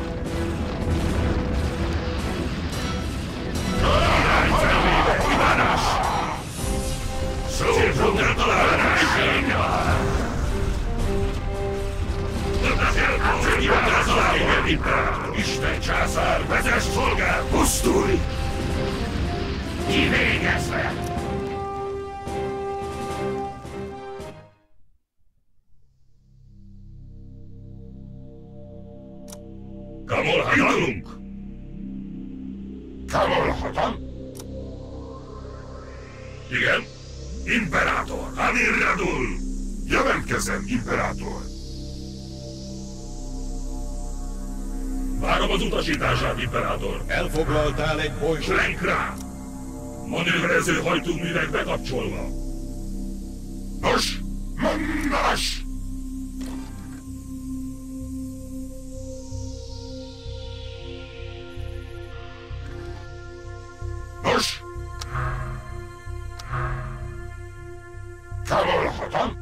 Irány felvéve, kívánás! Szóbrum eltalálás! Célpont kívánás! Igen, imperátor! Isten császár, vezess szolgál! Pusztulj! Kivégezve! Kamolhatalunk! Kamolhatam? Igen? Imperátor! Amin Radul! Jelentkezem, imperátor! Várom az utasítását, imperátor! Elfoglaltál egy bolygót. Lenk rá! Manőverező hajtóművek bekapcsolva! Nos! Mondás! Nos! Kamolhatam?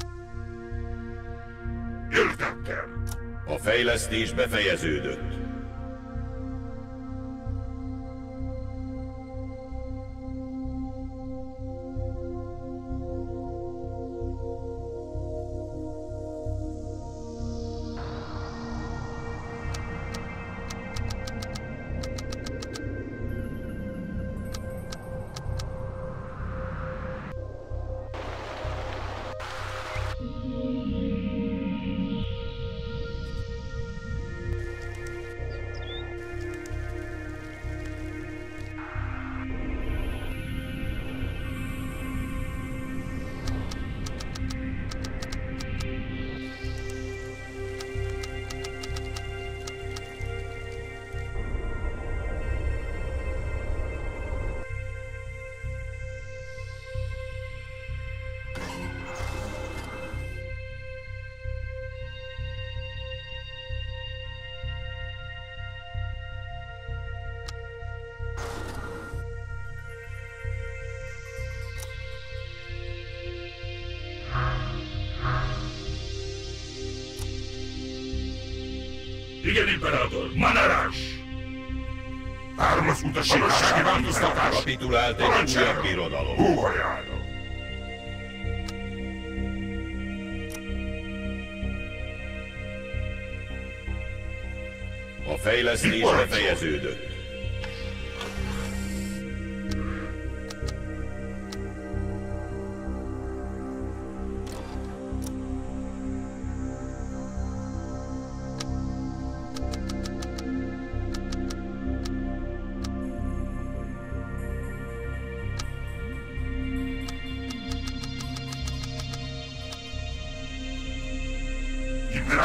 Értettem! A fejlesztés befejeződött. Igen, imperátor! Manarás! Várom az utasítássági változtatás! Kapitulált egy újabb birodalom. Húhajára! A fejlesztés befejeződött.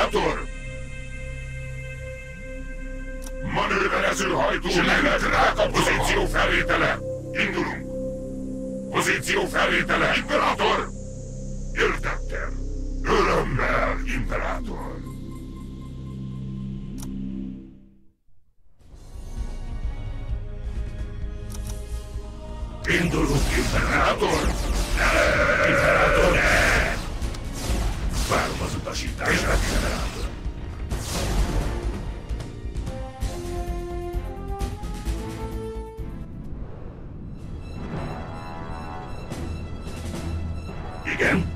Imperátor! Manőverező hajtó Lengrák a pozíció felvétele! Indulunk! Pozíció felvétele! Imperátor! Értettem! Örömmel, Imperátor! Indulunk, Imperátor! Imperátor! Várom az utasítást, Imperátor! Igen?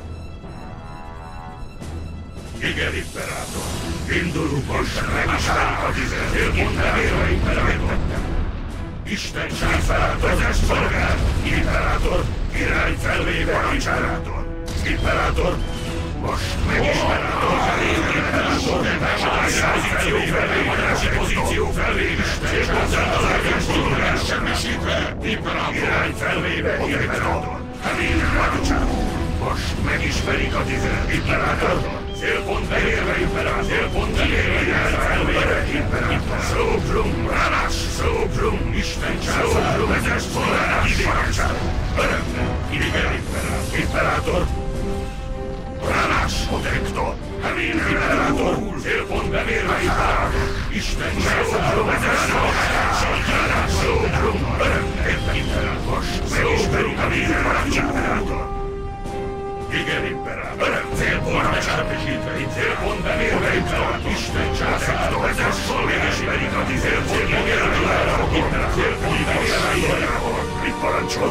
Igen, Imperátor! Indulunk, most megismerik a tizenöt elérve, Imperátor! Isten Imperátor, vezess szolgál! Imperátor, irány felvéve, Imperátor! Imperátor, most megismerátor! Imperátor, pozíció felvéve, pozíció felvéve, célponttal semmisítve, Imperátor! Irány felvéve, Imperátor! Imperátor! Most megismerik a tizenöt, Imperátor! Célpont beérve, Imperátor! Célpont beérve, felvéve, Imperátor! Szóbrum, rálás, szóbrum, Isten császár, vezess szolgálás, parancsár! Örömmel, igen, Imperátor! Imperátor! Rálás, Protector! Imperátor! Célpont bemérve, Imperátor! Isten császár, vezess szolgálás, rálás, szóbrum, örömmel, Imperátor! Megismerik a tizenöt, Imperátor! Igen, Imperátor! Öröm célpont megsemmisítve, célpont bemérve, Imperátor! Isten császár, vezess szolgálás, megismerik a tizenöt, Imperátor! Célpont bemérve, Imperátor! Mit parancsol?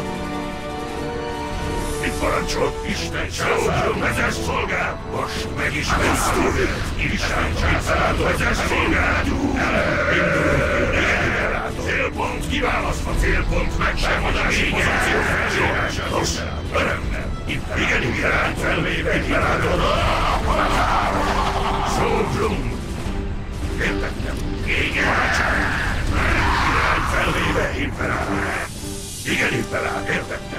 Mit parancsol? Isten császár, vezess szolgál! Most megismerik a tizenöt, Isten császár, vezess szolgál! Indulunk, igen, Imperátor! Célpont kiválasztva, célpont megsemmadási pozíció felszolgására! Örömmel! Igen, irány felvéve, Imperátor! Szóbrum! Értettem! Igen! Irány felvéve, Imperátor! Igen, Imperátor! Értettem!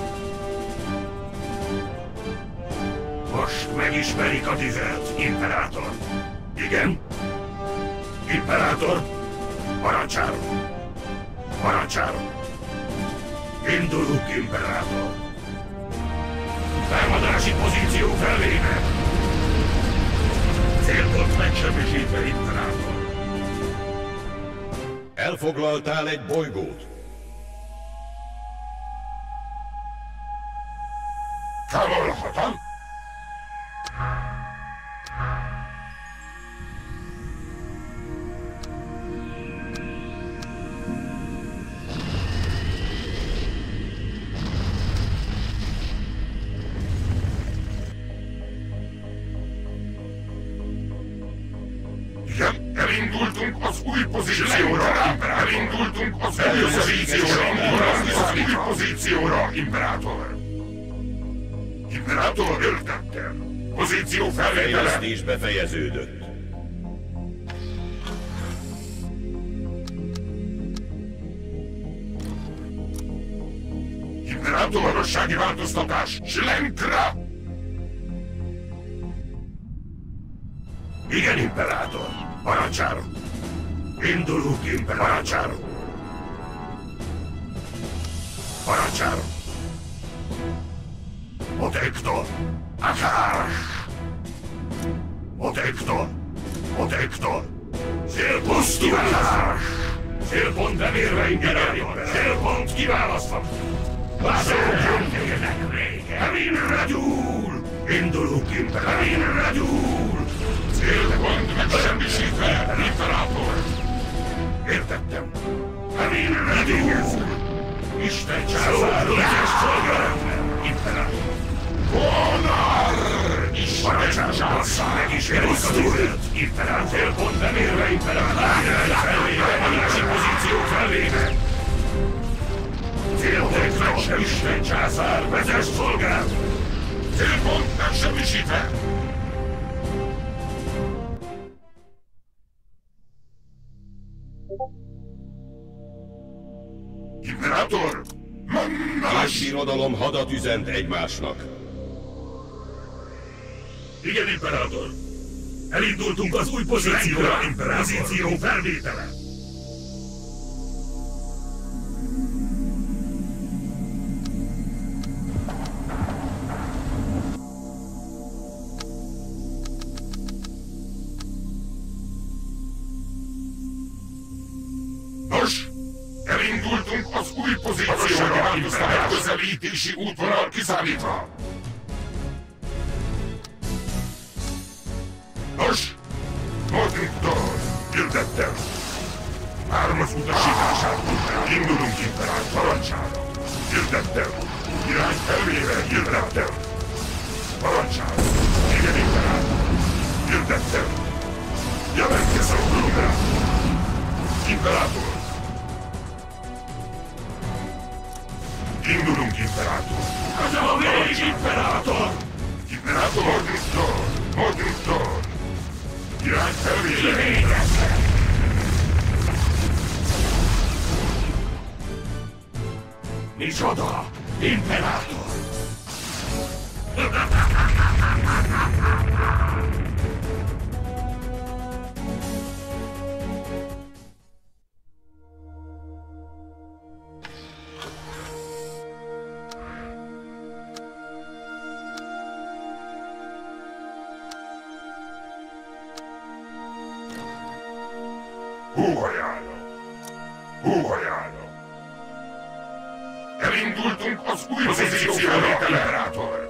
Most megismerik a tizenöt, Imperátor! Igen? Imperátor! Parancsárom! Parancsárom! Indulunk, Imperátor! Támadási pozíció felvéve! Célpont megsemmisítve, Imperátor! Elfoglaltál egy bolygót. Távolhatom? Igen, elindultunk az új pozícióra, elindultunk az új pozícióra, az új pozícióra, Imperátor! Imperátor, értettem! Pozíció felvétele! Fejlesztés befejeződött. Imperátor, magassági változtatás! Slenkra! Igen, Imperátor! Parancsárom! Indulunk, Imperátor! Parancsárom! Parancsárom! Protector! Akár! Protector! Protector! Célpont kiválasztva! Célpont bemérve, Imperátor! Célpont kiválasztva! Vászoljon tégedek vége! Eminre gyúl! Indulunk, Imperátor! Eminre gyúl! Célpont megsemmisítve, Imperátor! Értettem! Eminre gyúl! Isten császár, vezess szolgálatban, Imperátor! Honor! Isten császár! Megismerik a tizenöt, Imperátor! Célpont bemérve, Imperátor! Irány felvéve, tanulási pozíció felvéve! Célpont megsemmisítve, Isten császár, vezess szolgálat! Célpont megsemmisítve! Imperátor! Két birodalom hadat üzent egymásnak. Igen, Imperátor! Elindultunk az új pozícióra, Imperátor. Pozíció felvétele. Nos, elindultunk az új pozícióra, Imperátor. Közelítési útvonal kiszámítva. Nos, Mordintól hirdettem. Várom az utasítását, indulunk Imperátor parancsára. Hirdettem. Irány felvéve hirdettem. Parancsára. Igen, Imperátor. Hirdettem. Jelentkezem, Imperátor. Imperátor. Indulunk, Imperátor. Közel a vég, Imperátor! Imperátor Mordintól. Mordintól. Irány felvéve. Kivégeztek! Micsoda? Imperátor! Hóhajára! Hóhajára! Elindultunk az új pozícióra, Imperátor!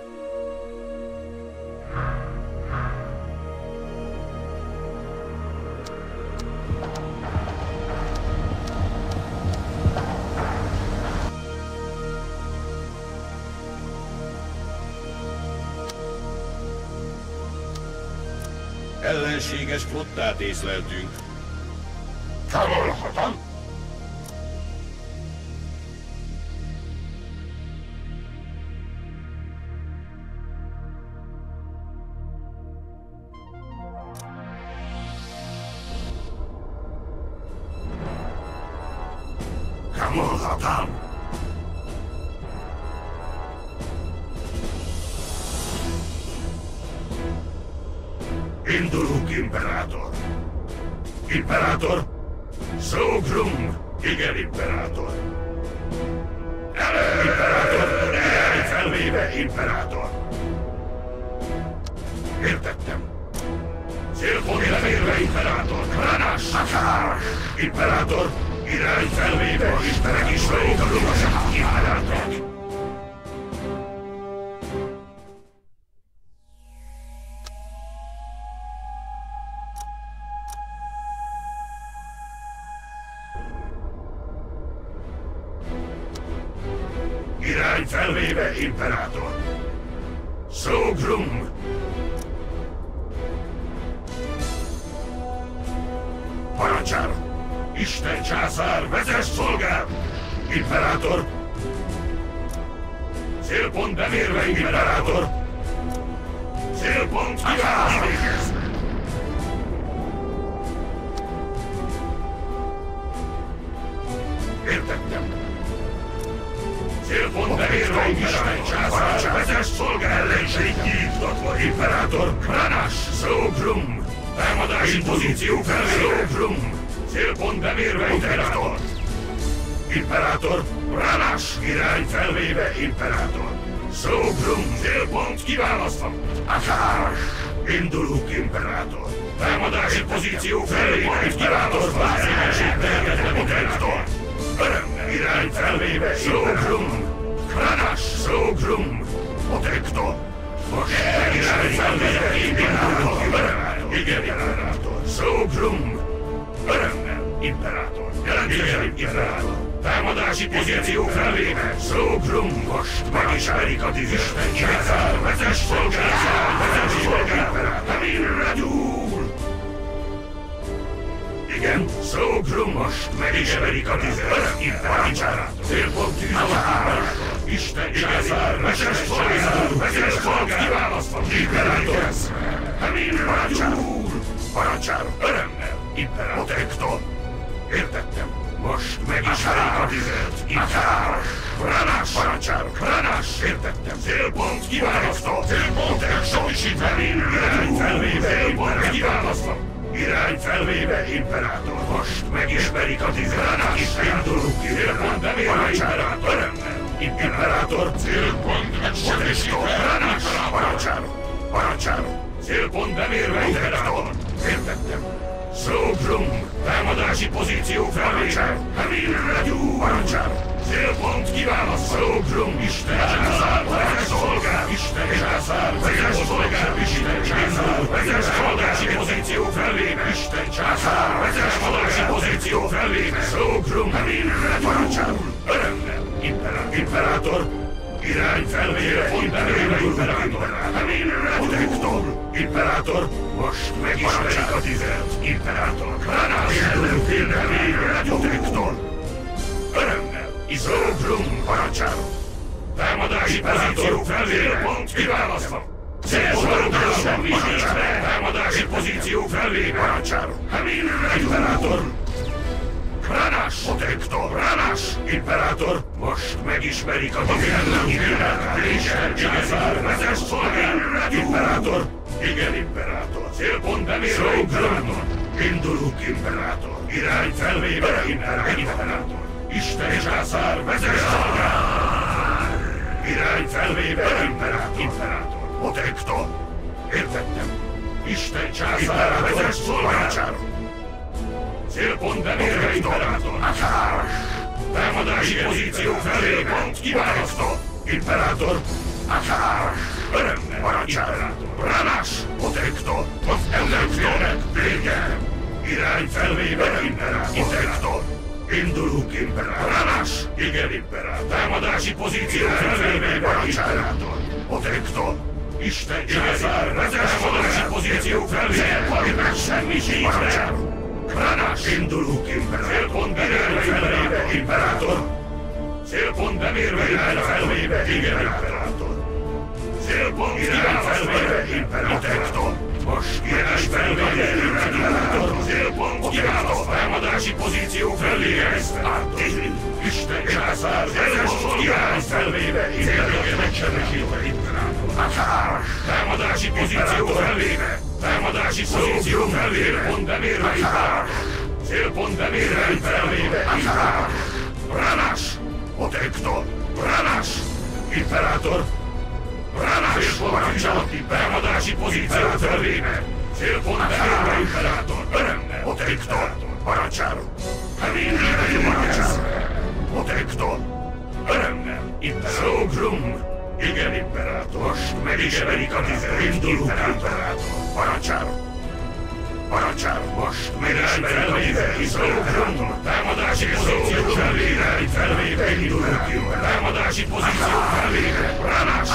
Ellenséges flottát észleltünk. Távolhatom? Kamolhatam! Indulunk, Imperátor! Imperátor! Szógrum! Igen, Imperátor! Elő! Imperátor! Irány felvéve, Imperátor! Értettem! Célpont levérve, Imperátor! Kranas! Akár! Imperátor! Irány felvéve, Istenek is folyik a lugasát, Imperátor! Irány felvéve, Imperátor! Szógrum! Parancsára! Isten császár, vezess szolgál! Imperátor! Célpont bemérve, Imperátor! Célpont kivégez! Értettem! Célpont bemérve, Isten császár, vezess szolgál! Ellenség kiiktatva, Imperátor! Kranas! Szógrum! Támadási pozíció felvéve! Szógrum! Célpont bemérve, Imperátor! Imperátor! Kranas! Irány felvéve, Imperátor! Szógrum! Célpont kiválasztva! Akár! Indulunk, Imperátor! Támadási pozíció felvéve, Imperátor! Vázélenség terjedve, Imperátor! Örömmel! Irány felvéve, Szógrum! Kranas! Szógrum! Protector! Most irány felvéve, Imperátor! Örömmel! Igen, Imperátor! Szógrum! Örömmel, Imperátor! Jelentkezem, Imperátor! Támadási pozíció felvéve! Szógrum! Most megismerik a Isten császár! Vezess szolgál! Vezess szolgál! Emilre gyúl! Igen, Szógrum! Most megismerik a Isten Imperátor! Célpont tűzoltás! Isten császár! Vezess szolgál! Vezess szolgál! Kiválasztva! Imperátor! Emilre gyúl! Parancsára! Örömmel! Imperátor! Protector! Értettem! Most megismerik a tüzet! Akár! Kranas! Parancsára! Kranas! Értettem! Célpont kiválasztva! Célpont elsomisítva! Irány felvéve! Célpont kiválasztva! Irány felvéve, imperátor! Most megismerik a tizedánát! Indulunk ki! Célpont bemérve, imperátor! Imperátor! Célpont megsemmisítve! Parancsárom! Parancsárom! Célpont bemérve, imperátor! Értettem! Szógrum! Támadási pozíció felvéve! Hamilradú! Parancsárom! Célpont kiválasztva! Szógrum! Isten császár! Vezess szolgál! Isten császár! Vezess szolgál! Isten császár! Vezess szolgási pozíció felvéve! Isten császár! Vezess szolgási pozíció felvéve! Szógrum! Hamilradú! Parancsárom! Örömmel! Imperátor! Irány felvéve! Imperátor! Imperátor! Protector! Imperátor! Most megismerik a tizet! Imperátor! Kranás! Féldelmére! Protector! Örömmel! Izógrum! Parancsárom! Támadási pozíció felvéve! Pont kiválasztva! Célpontokkal semmisítve! Támadási pozíció felvéve! Parancsárom! Imperátor! Kranás! Protector! Kranás! Imperátor! Most megismerik a tizet! Imperátor! Császár! Vezess szolgál! Imperátor! Igen, imperátor! Célpont bemérve, imperátor! Indulunk, imperátor! Irány felvéve, imperátor! Isten császár! Vezess szolgál! Irány felvéve, imperátor! Protector! Értettem! Isten császár! Vezess szolgál! Célpont bemérve, imperátor! Támadási pozíció felé, pont kiválasztva! Imperátor! Örömmel! Parancsárom! Kranás! Protector! Protectornek vége! Irány felvéve, imperátor! Protector! Indulunk, imperátor! Kranás! Igen, imperátor! Támadási pozíció felvéve, imperátor! Protector! Isten császár! Vezess támadási pozíció felvéve! Megsemmisítve! Kranás! Indulunk, imperátor! Célpont bemérve, felvéve, imperátor! Célpont bemérve, irány felvéve, igen, imperátor! Célpont irány felvéve, imperátor! Most irány felvéve, imperátor! Célpont kiválaszt, támadási pozíció felvéve, Isten császár! Célpont irány felvéve, imperátor! Megsemmisítve, imperátor! Támadási pozíció felvéve! Támadási pozíció felvéve! Célpont bemérve, imperátor! Célpont bemérve, felvéve, imperátor! Kranás! Protector! Kranás! Imperátor! Kranás! Parancsolati! Támadási pozíció felvéve! Célpont bemérve, imperátor! Örömmel! Protector! Parancsárom! Hamilradú! Parancsárom! Protector! Örömmel! Imperátor! Szógrum! Igen, imperátor! Most megismerik a tizet! Indulunk, imperátor! Parancsárom! Parancsárom! Most megismerik a tizet! Szógrum! Támadási pozíció felvéve! Felvéve! Indulunk, imperátor! Támadási pozíció felvéve! Kranás!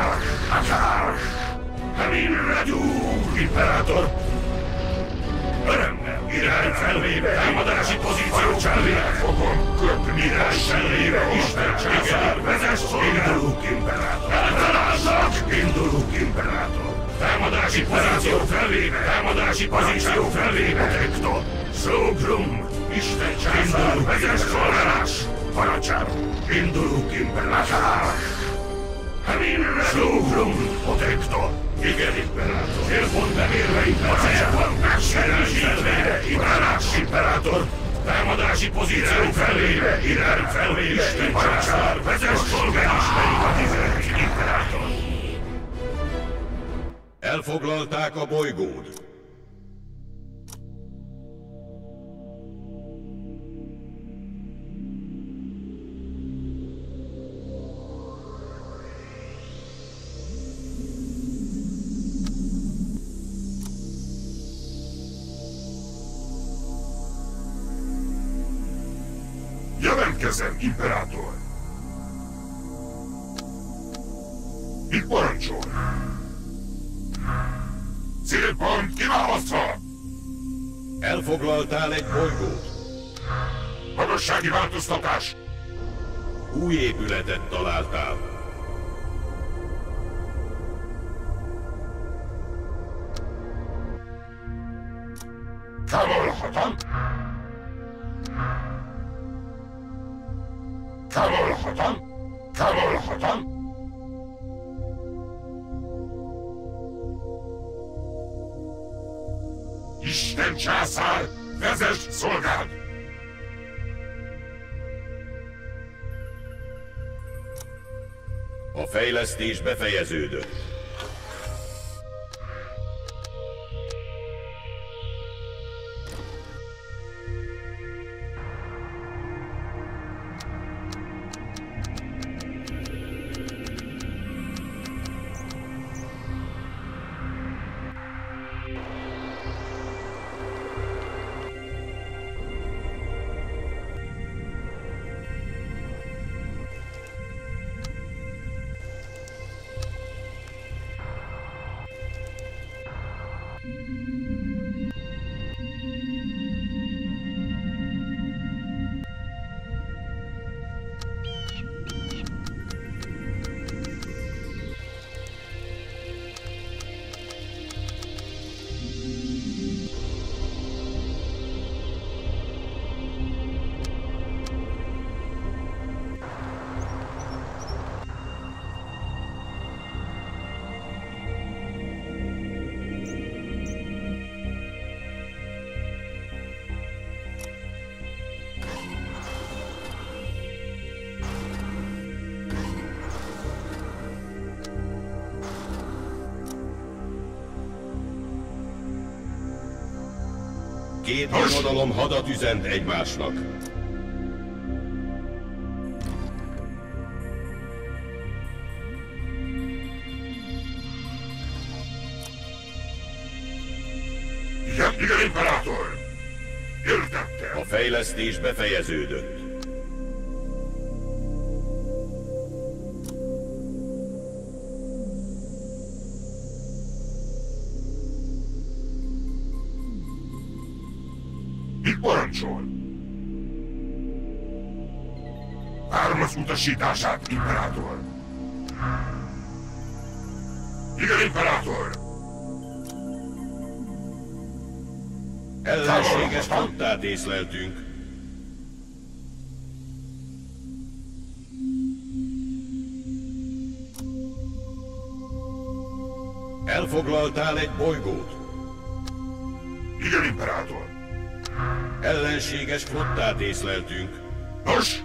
Hamilradú! Imperátor! Örömmel! Irány felvéve! Támadási pozíció felvéve! Fogom köpni! Irány felvéve! Isten császár! Vezess szolgál! Indulunk, imperátor! Eltalálnak! Indulunk, imperátor! Támadási pozíció felvéve! Támadási pozíció felvéve! Protector! Szógrum! Isten császár! Vezess szolgálás! Parancsárom! Indulunk, imperátor! Szógrum! Protector! Igen, imperátor! Célpont bemérve, imperátor! Célpont megsemmisítve! Kranás! Imperátor! Támadási pozíció felvéve! Irány felvéve! Isten császár! Vezess szolgálás! Ismerik a tizet! Imperátor! Elfoglalták a bolygót. Jelentkezem, imperátor! Mit parancsol? Célpont kiválasztva! Elfoglaltál egy bolygót. Magassági változtatás! Új épületet találtál. Távolhatom! Távolhatom! Távolhatom! Isten császár, vezess szolgád! A fejlesztés befejeződött. Két birodalom hadat üzent egymásnak. Igen, igen, imperátor! Értettem! A fejlesztés befejeződött. Mit parancsol? Várom az utasítását, imperátor! Igen, imperátor! Ellenséges flottát észleltünk. Elfoglaltál egy bolygót. Igen, imperátor! Ellenséges flottát észleltünk. Nos!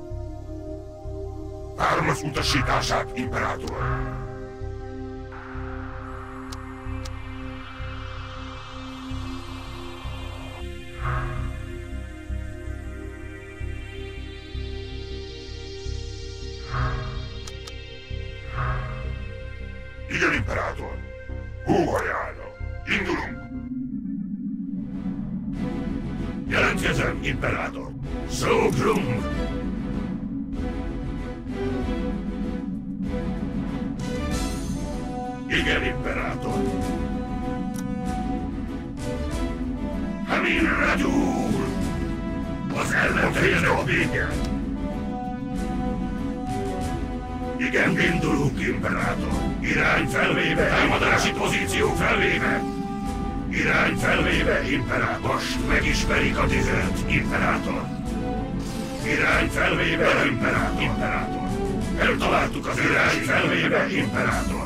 Várom az utasítását, imperátor! Igen, imperátor! Hóhajára! Indulunk! Jelentkezem, imperátor! Szógrunk! Igen, imperátor! Hamir Radul! Az ellenfélnek vége! Igen, indulunk, imperátor! Irány felvéve, támadási pozíció felvéve! Irány felvéve, imperátor! Most megismerik a tizet, imperátor! Irány felvéve, imperátor! Imperátor! Eltaláltuk az irány felvéve, imperátor!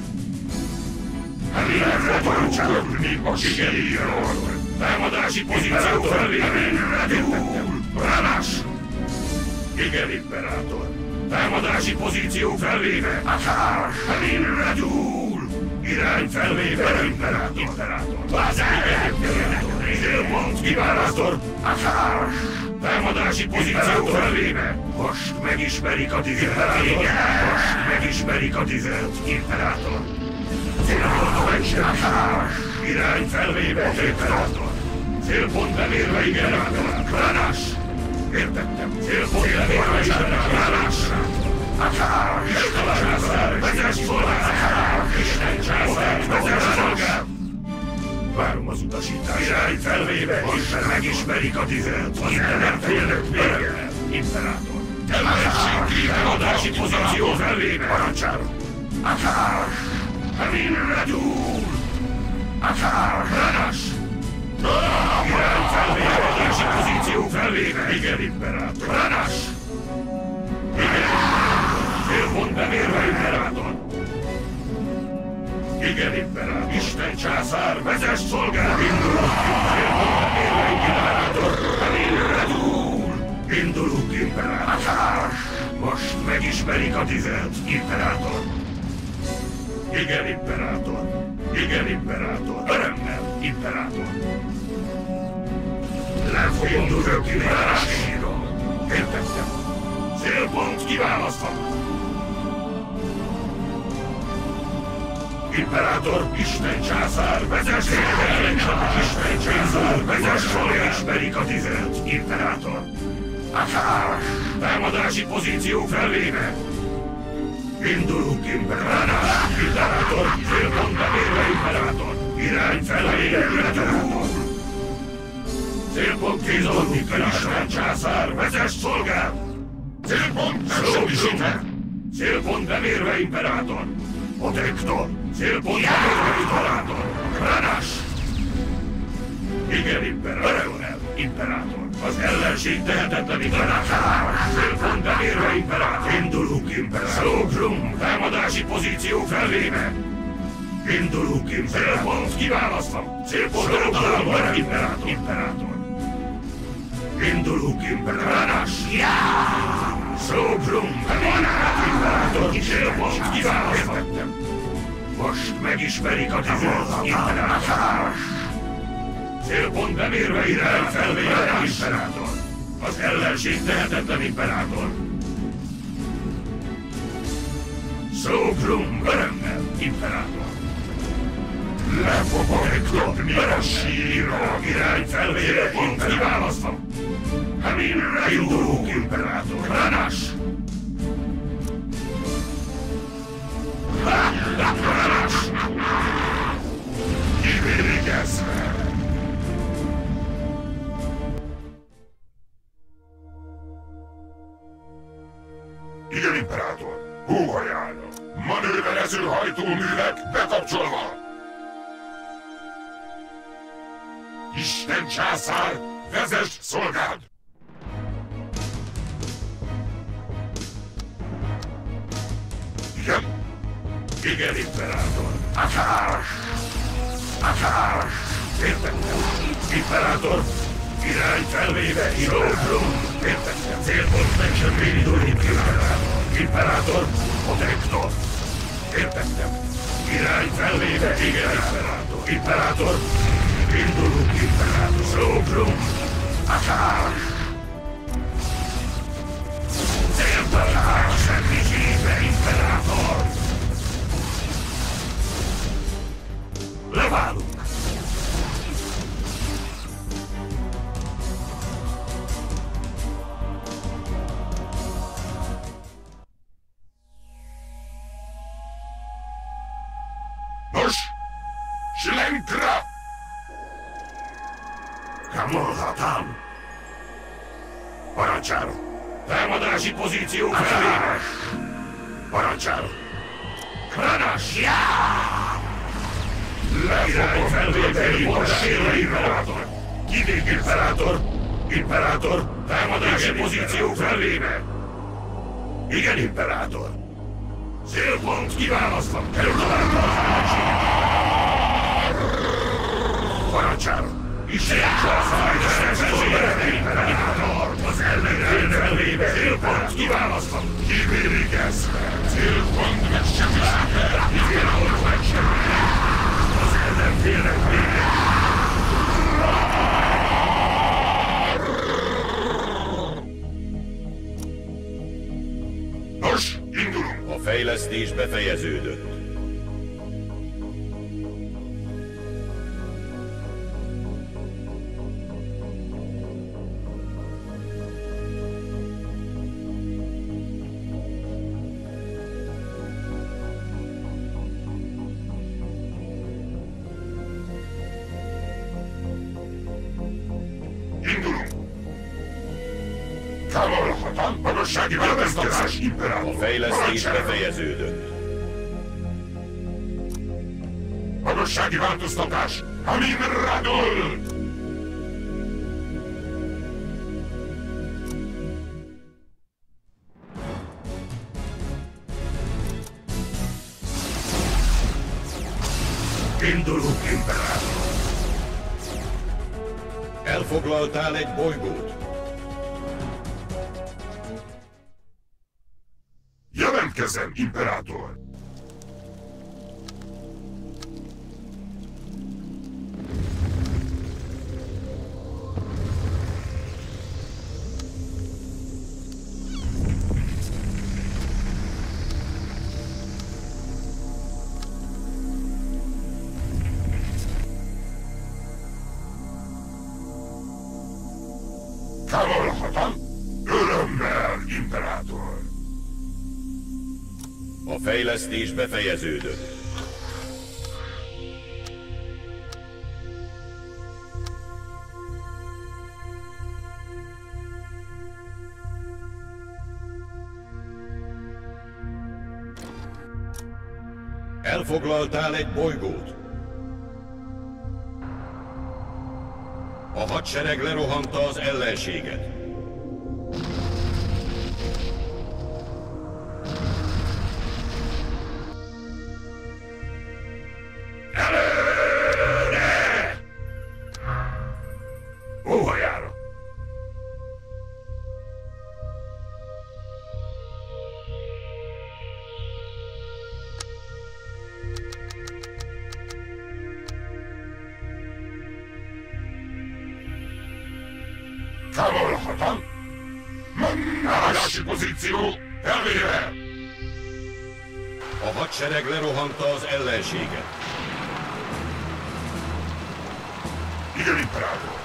Hamir Radul! Mi a síron! Támadási pozíció felvéve! Radul! Ránás! Igen, imperátor! Támadási pozíció felvéve! Akár! Hamir Radul! Irány felvéve! Imperátor! Imperátor! Bazár! Célpont kiválasztor! Akár! Támadási pozíció felvéve! Most megismerik a tizet! Most megismerik a tizet! Imperátor! Célpont megsemmisülve! Irány felvéve! Imperátor! Célpont bemérve, imperátor! Ránás! Értettem. Célpont levérve Istennek állásra. Akár! Isten császár! Vezess szolgád! Akár! Isten császár! Vezess szolgád! Várom az utasítást. Irány felvéve, Isten megismerik a tizet. Az ellenfélnek vége. Imperátor. Ellenség kívánkodási pozíció felvéve. Parancsára. Akár! Hamir Radul! Akár! Ránás! Irány felvéve, támadási pozíció felvéve! Igen, imperátor! Ránás! Igen! Célpont bemérve, imperátor! Igen, imperátor. Isten császár, vezess szolgál! Indulunk, imperátor! Előre dúl! Indulunk, imperátor! Most megismerik a tüzet, imperátor! Igen, imperátor! Igen, imperátor! Örömmel, imperátor! Lefogindulok, imperátor! Értettem! Célpont kiválasztva! Imperátor, Isten császár, vezess szolgál! Isten császár, vezess szolgál! Ismerik a tüzet, imperátor! Akár! Támadási pozíció felvéve! Indulunk, imperátor! Imperátor, célpont bemérve, imperátor! Irány felvéve, imperátor! Célpont kézon, Isten császár, vezess szolgál! Célpont megsemmisítve! Célpont bemérve, imperátor! Protektor! Célpont bemérve, imperátor! Kranas! Igen, imperátor! Örömmel, imperátor! Az ellenség tehetetlen, imperátor! Célpont bemérve, imperátor! Indulunk, imperátor! Szógrum! Támadási pozíció felvéve! Indulunk, imperátor! Célpont kiválasztva! Célpont eltalálva, imperátor! Imperátor! Indulunk, imperátor! Kranas! Szógrum! Imperátor! Célpont kiválasztva! Most megismerik a tüzet, imperátor! Célpont bemérve, irány felvéve, imperátor! Az ellenség tehetetlen, imperátor! Szógrum! Örömmel, imperátor! Lefogok dobni a sírra, irány felvéve, pont kiválasztva! Haminra indulunk, imperátor! Kranas! Kranas! Kivérigezve! Igen, imperátor! Hóhajálnak! Manőverező hajtóművek bekapcsolva! Isten császár, vezess szolgád! Igen? Igen, imperátor! Akár! Akár! Értettem! Imperátor! Irány felvéve, Irógrum! Értettem! Célpont megsemmisítve, imperátor! Imperátor! Protektor! Értettem! Irány felvéve, igen, imperátor! Imperátor! Indulunk, imperátor! Szógrum! Akár! Célpont megsemmisítve, imperátor! Leválunk! Nos! Silenkra! Kamolhatam! Parancsára! Támadási pozíció felvéve! Parancsára! Kranas! Lefogom felvéve, imperátor! Imperátor! Kivég, imperátor! Imperátor! Támadási pozíció felvéve! Igen, imperátor! Célpont kiválasztva! Eltalálta az ellenséget! Parancsára! Isten császár, vezess szolgál, imperátor! Az ellenség felvéve! Célpont kiválasztva! Kivérigezve! Célpont megsemmisítve! Célpont megsemmisítve! Az ellenfélnek vége! Nos, indulunk! A fejlesztés befejeződött. Kamolhatam, magassági változtatás, imperátor! A fejlesztés befejeződött. Magassági változtatás, Amin Radol! Indulunk, imperátor! Elfoglaltál egy bolygót. Jelentkezem, imperátor! Távolhatom? Örömmel, imperátor! A fejlesztés befejeződött. Elfoglaltál egy bolygót. A hadsereg lerohanta az ellenséget. Előre! Óhajára! Távolhatom? Megállási pozíció elvéve! A hadsereg lerohanta az ellenséget. Igen, imperátor!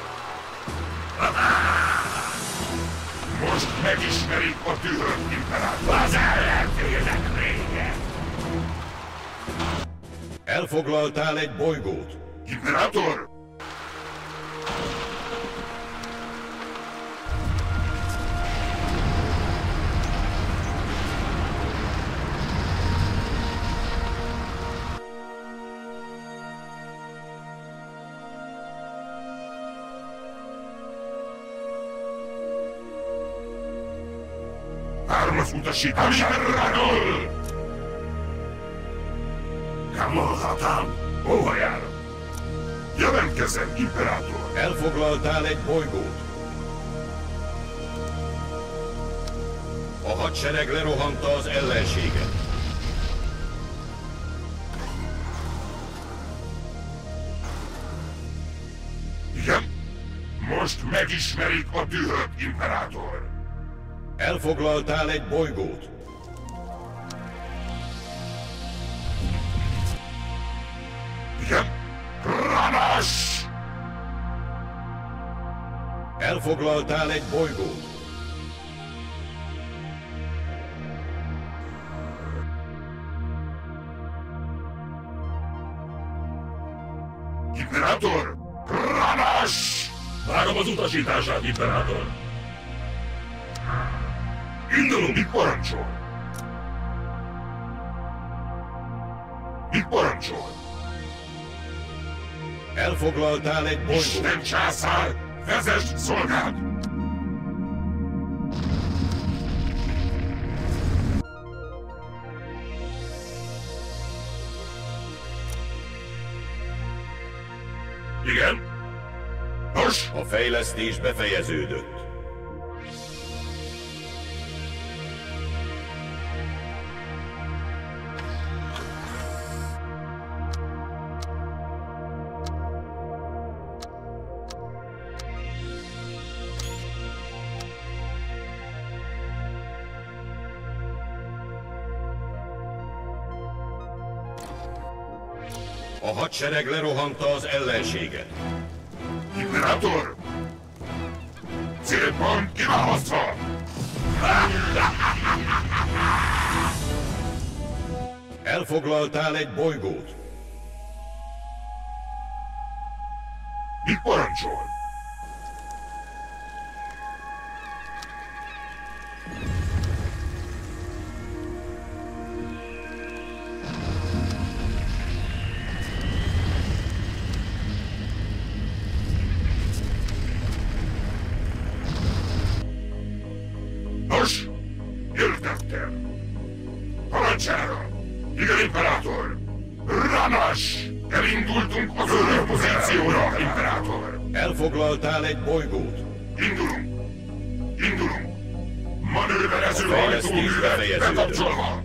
Most megismerik a dühöt, imperátor! Az ellenfélnek vége! Elfoglaltál egy bolygót. Imperátor! Várom az utasítás, imperátor! Kamolhatam! Óhajára! Jelentkezem, imperátor! Elfoglaltál egy bolygót. A hadsereg lerohanta az ellenséget. Igen? Most megismerik a dühöt, imperátor! Elfoglaltál egy bolygót. Igen? Kranos! Elfoglaltál egy bolygót. Imperátor! Kranos! Várom az utasítását, imperátor! Indulunk, mit parancsol? Mit parancsol? Elfoglaltál egy bolygót. Isten császár, vezess szolgád! Igen? Nos? A fejlesztés befejeződött. A hadsereg lerohanta az ellenséget. Imperátor! Célpont kiválasztva! Elfoglaltál egy bolygót. Mit parancsol? Nos, értettem. Parancsára! Igen, imperátor! Ranas! Elindultunk az új pozícióra, Imperátor! Elfoglaltál egy bolygót. Indulunk! Indulunk! Manőverező hajtóművet bekapcsolva!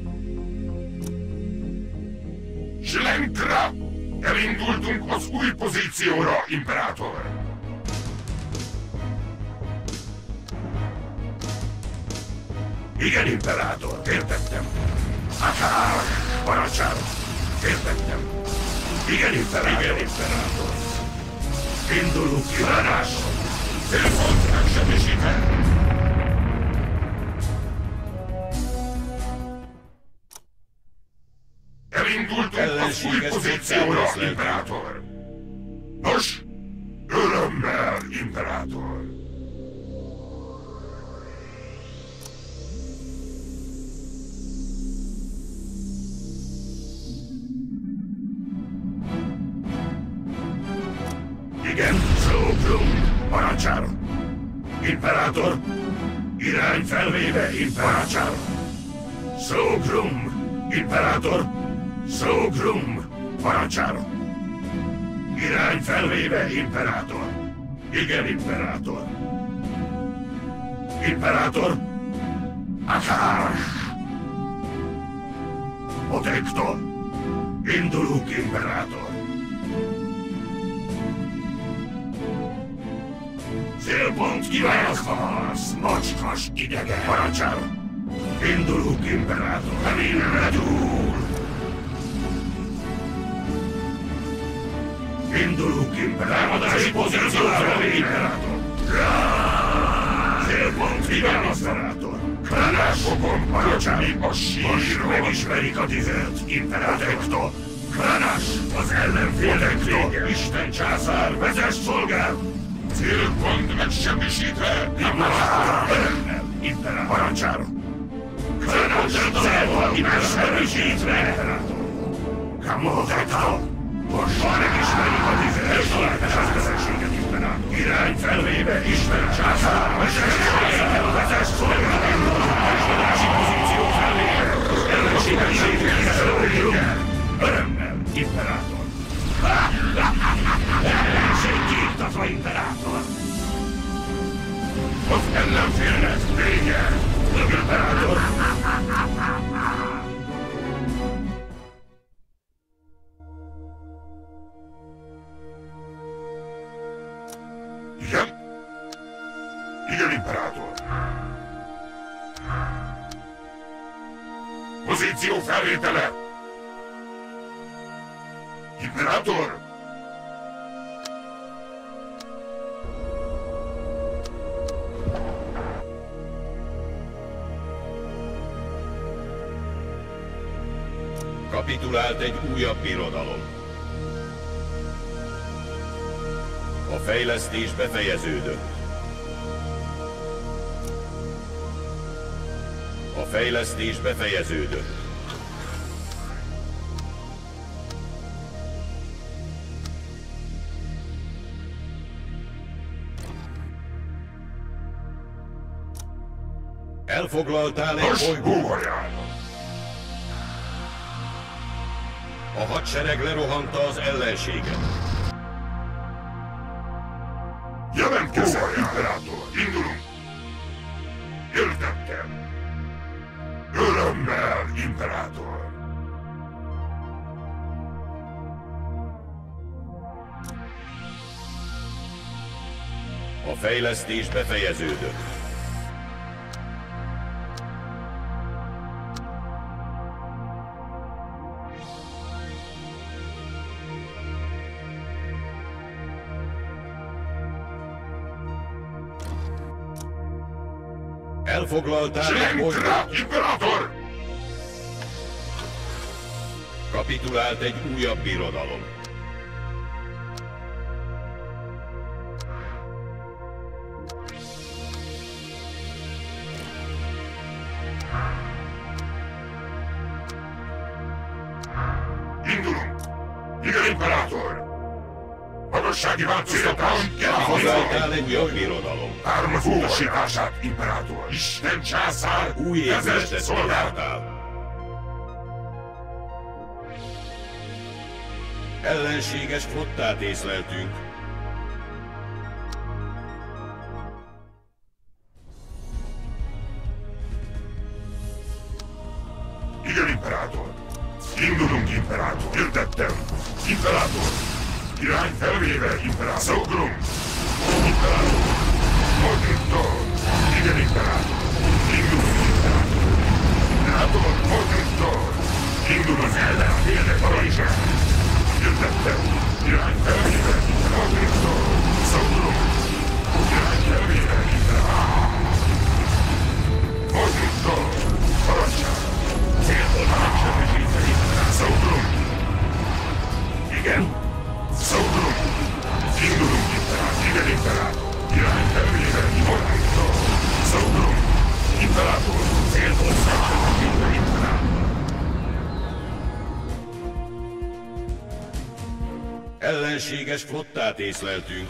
Zslenkra! Elindultunk az új pozícióra, Imperátor! Igen, Imperátor, értettem. Akár, parancsára, értettem. Igen, Imperátor. Igen, Imperátor. Indulunk kívánásra. Célpont megsemmisítve. Elindultunk az új pozícióra, Imperátor! Nos, örömmel, Imperátor! Igen, Szógrum, parancsára. Imperátor, irány felvéve, Imperátor. Szógrum, Imperátor, Szógrum, parancsára. Irány felvéve, Imperátor. Igen, Imperátor. Imperátor, akár. Protector, indulunk, Imperátor. Célpont kiválasztva, macskas idegen, parancsára. Indulunk, Imperátor. Eminre túl. Indulunk, Imperátor. Támadási pozícióra, Imperátor. Célpont kiválasztva, Imperátor. Kranásokon parancsára. A Most megismerik a tüzet, Imperátor. Kranás, az ellenfélek vége. Isten császár, vezess szolgál. Célpont megsemmisítve! Imperátor! Imperátor! Parancsára! Célpont megsemmisítve! Kamodekta! Most megismerik a tüzet! Az vezeséget, Imperátor! Irány felvéve, Isten császár! Vezess szolgál! Támadási pozíció felvéve! Ellenséget sétkező! Örömmel, Imperátor! Ellenség kiiktatva, Imperátor! Az ellenfélnek vége! Imperátor! Igen? Igen, Imperátor! Pozíció felvétele! Imperátor! Kapitulált egy újabb birodalom. A fejlesztés befejeződött. A fejlesztés befejeződött. Elfoglaltál egy bolygót. A hadsereg lerohanta az ellenséget. Jelentkezzen, Imperátor! Indulunk! Értettem! Örömmel, Imperátor! A fejlesztés befejeződött. Elfoglaltál egy bolygót. Imperátor! Kapitulált egy újabb birodalom. Indulunk! Igen, Imperátor! Magassági változtatás! Elfoglaltál egy újabb birodalom. Áram az utasítását, Imperátor! Isten császár! Új vezess épületet szolgál! találtál. Ellenséges flottát észleltünk. Igen, Imperátor. Indulunk, Imperátor. Értettem. Imperátor. Irány felvéve, Imperátor. Szógrum. Imperátor. Modrítól. Igen, Imperátor. Indulunk, Imperátor. Imperátor. Modrítól. Indulunk ellen. Félnek parancsát. Értettem. Irány felvéve, Modrítól. Szógrum. Irány felvéve, Imperátor. Modrítól. Parancsát. Célból megsebesíteni. Szógrum. Igen. Szógrum. Indulunk, Imperátor. Igen, Imperátor. Irány felvéve, Modrítól. Szógrum. Imperátor. Célból megsebesíteni, Imperátor. Ellenséges flottát észleltünk.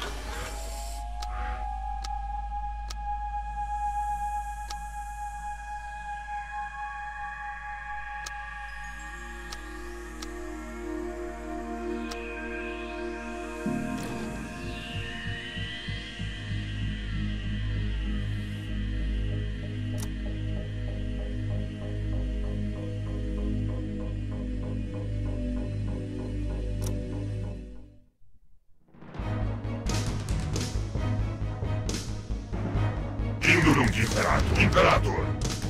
Indulunk, Imperátor! Imperátor!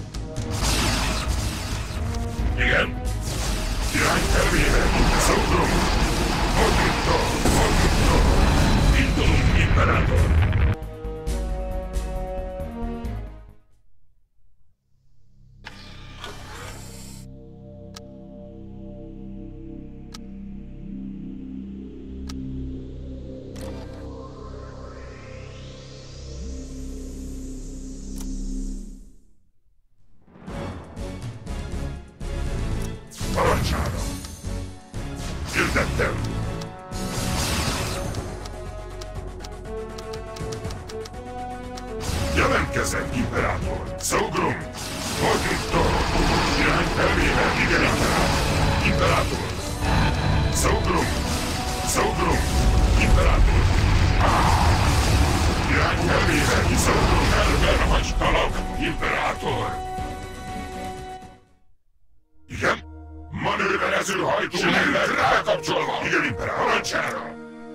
Igen? Irány felvéve, Szógrum! Modrítól! Modrítól! Indulunk, Imperátor! Parancsára! Értettem! Jelentkezem, Imperátor! Szógrum! Modrítól! Irány felvéve, igen, Imperátor! Imperátor! Szógrum! Szógrum! Imperátor! Irány felvéve, Szógrum! Elben hagytalak, Imperátor! Igen? Manőverező hajtó művel rákapcsolva! Igen, Imperátor! Parancsára!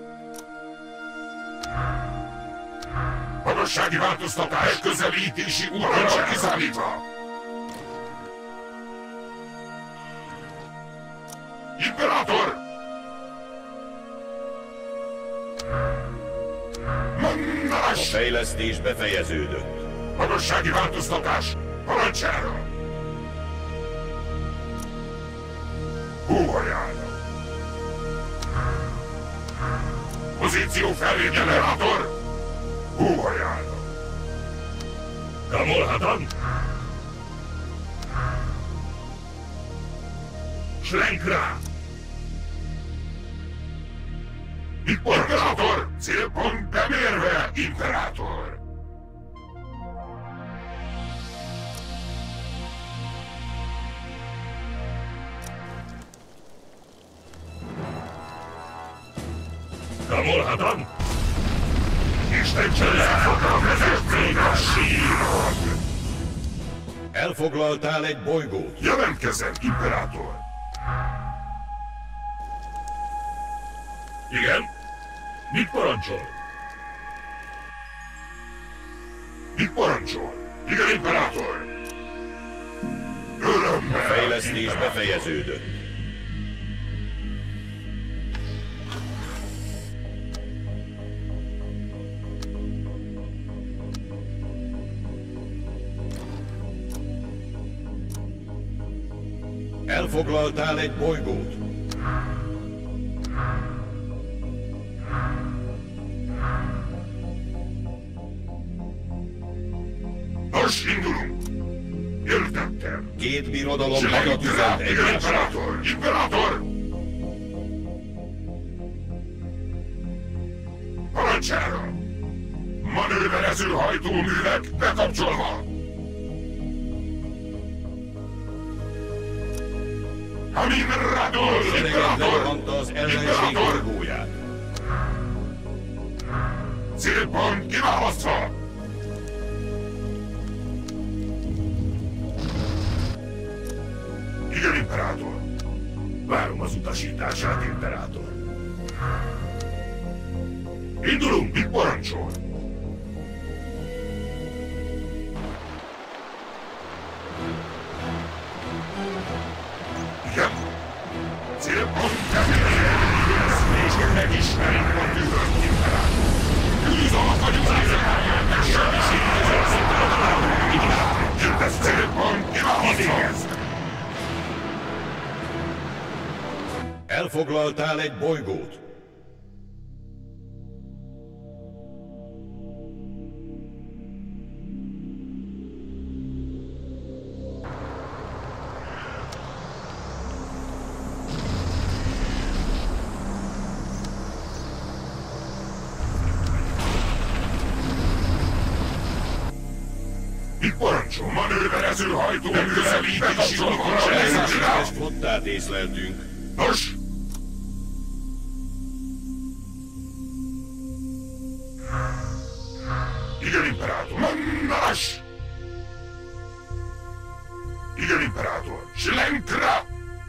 Magassági változtatás közelítési útra kiszámítva! Imperátor! Mannás! A fejlesztés befejeződött. Magassági változtatás! Parancsára! Húhajára! Pozíció felvéd, Imperátor! Húhajára! Kamolhadan! Schlenk rá! Imperátor! Célpont bemérve, Imperátor! Kamolhadan! Isten cselefogom, ezért még a sírod! Elfoglaltál egy bolygót. Jelentkezem, Imperátor! Igen? Mit parancsol? Mit parancsol? Igen, Imperátor! Örömmel! A fejlesztés befejeződött. Elfoglaltál egy bolygót. Most indulunk! Értettem! Két birodalom hadat üzent Igen, egymásra. Imperátor! Imperátor! Parancsára! Manőverező hajtóművek bekapcsolva! Amin Radol! Sereget Imperátor! lerohanta az ellenség Imperátor! Célpont kiválasztva! Igen, Imperátor. Várom az utasítását, Imperátor. Indulunk, mit parancsol? Igen? Célpont bemérve! És megismerjük a tűröt, Imperátor! Tűzalak vagyunk éjszakáját, és semmiség az Imperátor! Kérdez célpont kiválasztva! Elfoglaltál egy bolygót. Mit parancsol? Manőverező hajtó közelítési udvarra Ellenséges flottát észleltünk. Nos? Igen, Imperátor. Mannás! Igen, Imperátor. Slenkra!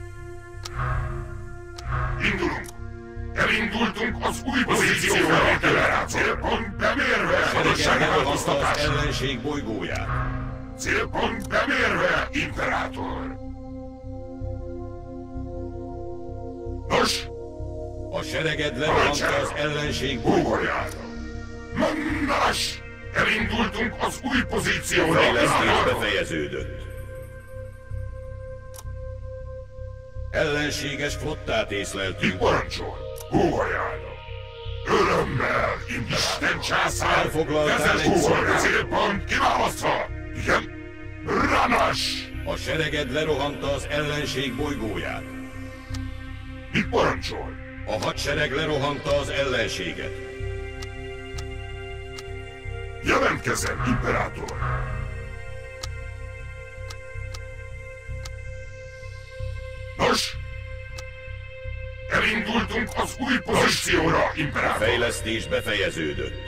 Indulunk. Elindultunk az új pozícióra, Imperátor. Célpont bemérve. Hadseregedre az ellenség bolygóját. Célpont bemérve, Imperátor. Nos? A sereged lerohanta az ellenség bolygóját. Mannás! Elindultunk az új pozícióra! Fejlesztés befejeződött. Ellenséges flottát észleltünk. Mit parancsol? Hóhajálna! Örömmel, Imperátor! Isten császár! Elfoglaltál egy szolgát! Célpont kiválasztva! Igen? Ranas! A sereged lerohanta az ellenség bolygóját. Mit parancsol? A hadsereg lerohanta az ellenséget. Jelentkezem, Imperátor! Nos? Elindultunk az új pozícióra, A Imperátor! fejlesztés befejeződött.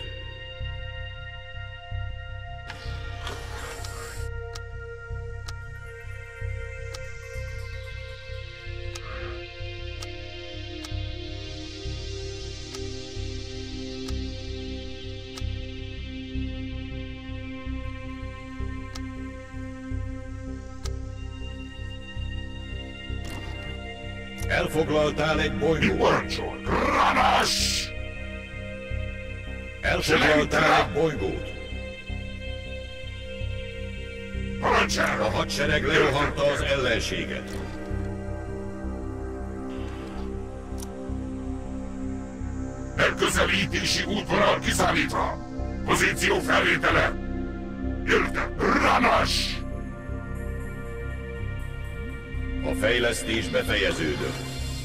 Elfoglaltál egy Mit bolygót. parancsol? Ranas! Elfoglaltál egy bolygót. A Parancsára! hadsereg lerohanta az ellenséget. Megközelítési útvonal kiszámítva! Pozíció felvétele! Érte! Ranas! A fejlesztés befejeződött.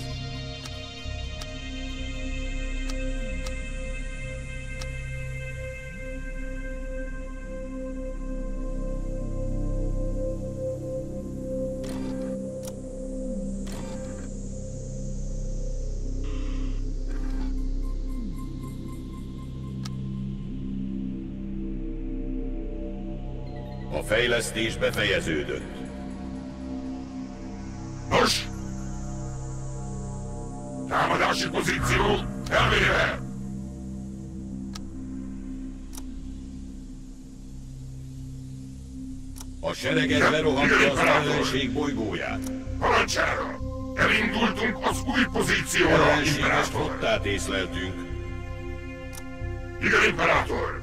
A fejlesztés befejeződött. Nos! Támadási pozíció elvéve! A sereged lerohanta az ellenség bolygóját. Parancsára! Elindultunk az új pozícióra, Ellenséges Imperátor! flottát észleltünk. Igen, Imperátor!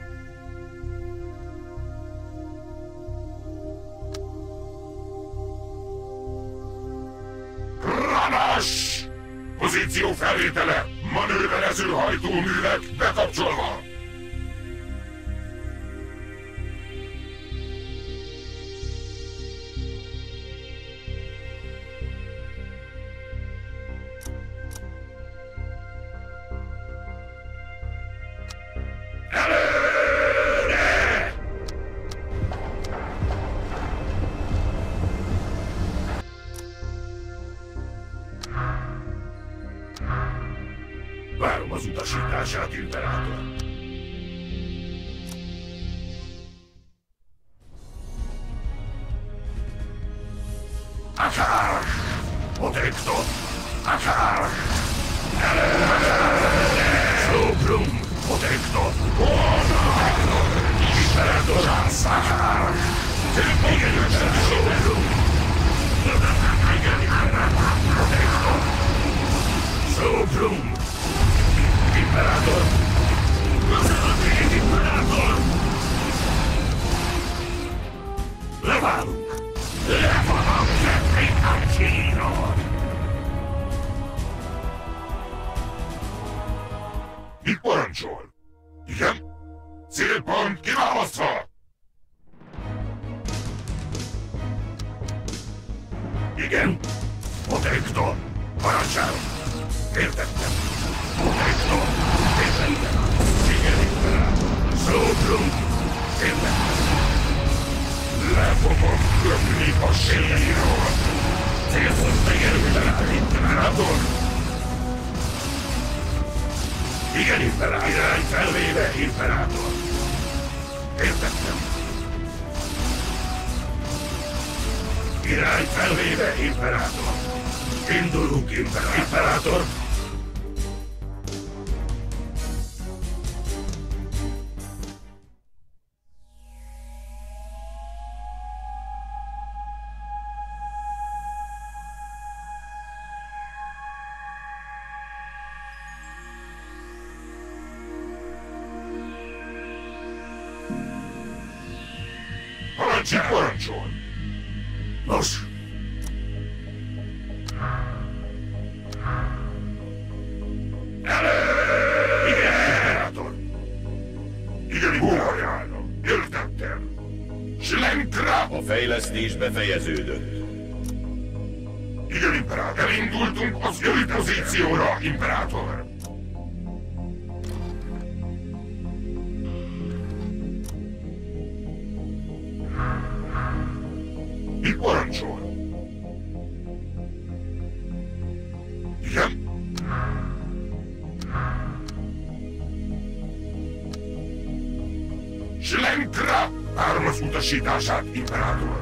Ranas! Pozíció felvétele! Manőverező hajtóművek bekapcsolva! Előre! Várom az utasítását, Imperátor. Sódrum! Imperátor! Közel a vég, Imperátor! Leválunk! Le van a kették a csíron! Mit parancsol? Igen? Célpont kiválasztva! Igen? Protektor! Parancsárom! Értettem! Protektor! Értettem! Igen, Imperátor! Sódrum! Értettem! Le fogom köpni a síron! Célpont megerősített, Imperátor! Igen, Imperátor! Irány felvéve, Imperátor! Értettem! Irány felvéve, Imperátor! Indulunk, Imperátor! Imperátor! Parancsol! Parancsol! Nos! Igen, Imperátor! Igen, Imperátor! Értettem! Slenkra! A fejlesztés befejeződött. Igen, Imperátor! Elindultunk az új pozícióra, Imperátor! Mit parancsol? Igen? Slenkra! Várom az utasítását, Imperátor!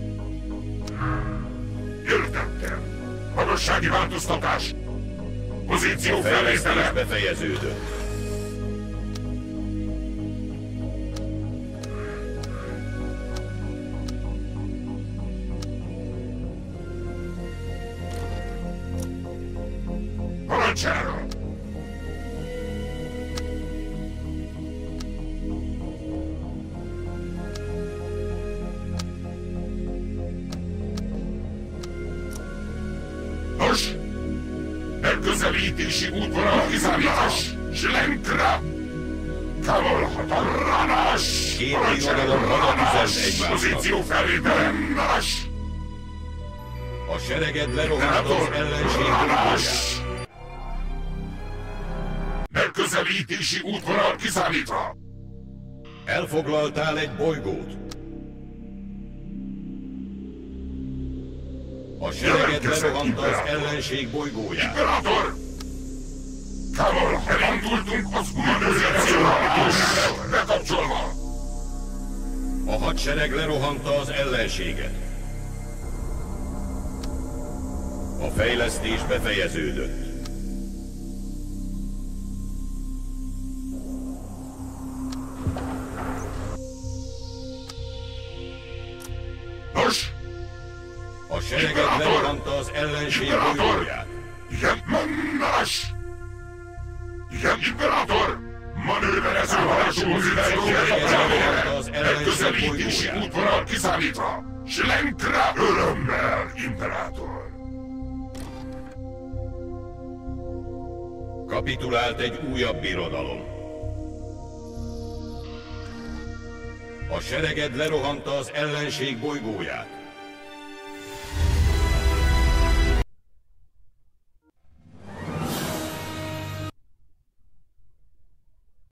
Értettem! Magassági változtatás! Pozíció A fejlesztés felvétele! befejeződött. Parancsára! Nos! Megközelítési útvonal kiszámítás! Slenkra! Kavolhatatlanás! Két irodalom hadat üzent egymásnak. Pozíció felvétele! Más! A sereged lerohant az ellenség bolygóját. Megközelítési útvonal kiszámítva! Elfoglaltál egy bolygót. A sereged lerohant az ellenség bolygóját. Imperátor! Kával elindultunk az új pozícióra, és bekapcsolva! A hadsereg lerohanta az ellenséget. A fejlesztés befejeződött. Nos! A sereget lerohanta az ellenség bolygóját. Igen, más! Igen, Imperátor! Manőverező halású pozícióra megközelítési útvonal kiszámítva! Slenkra örömmel, Imperátor! Kapitulált egy újabb birodalom. A sereged lerohanta az ellenség bolygóját.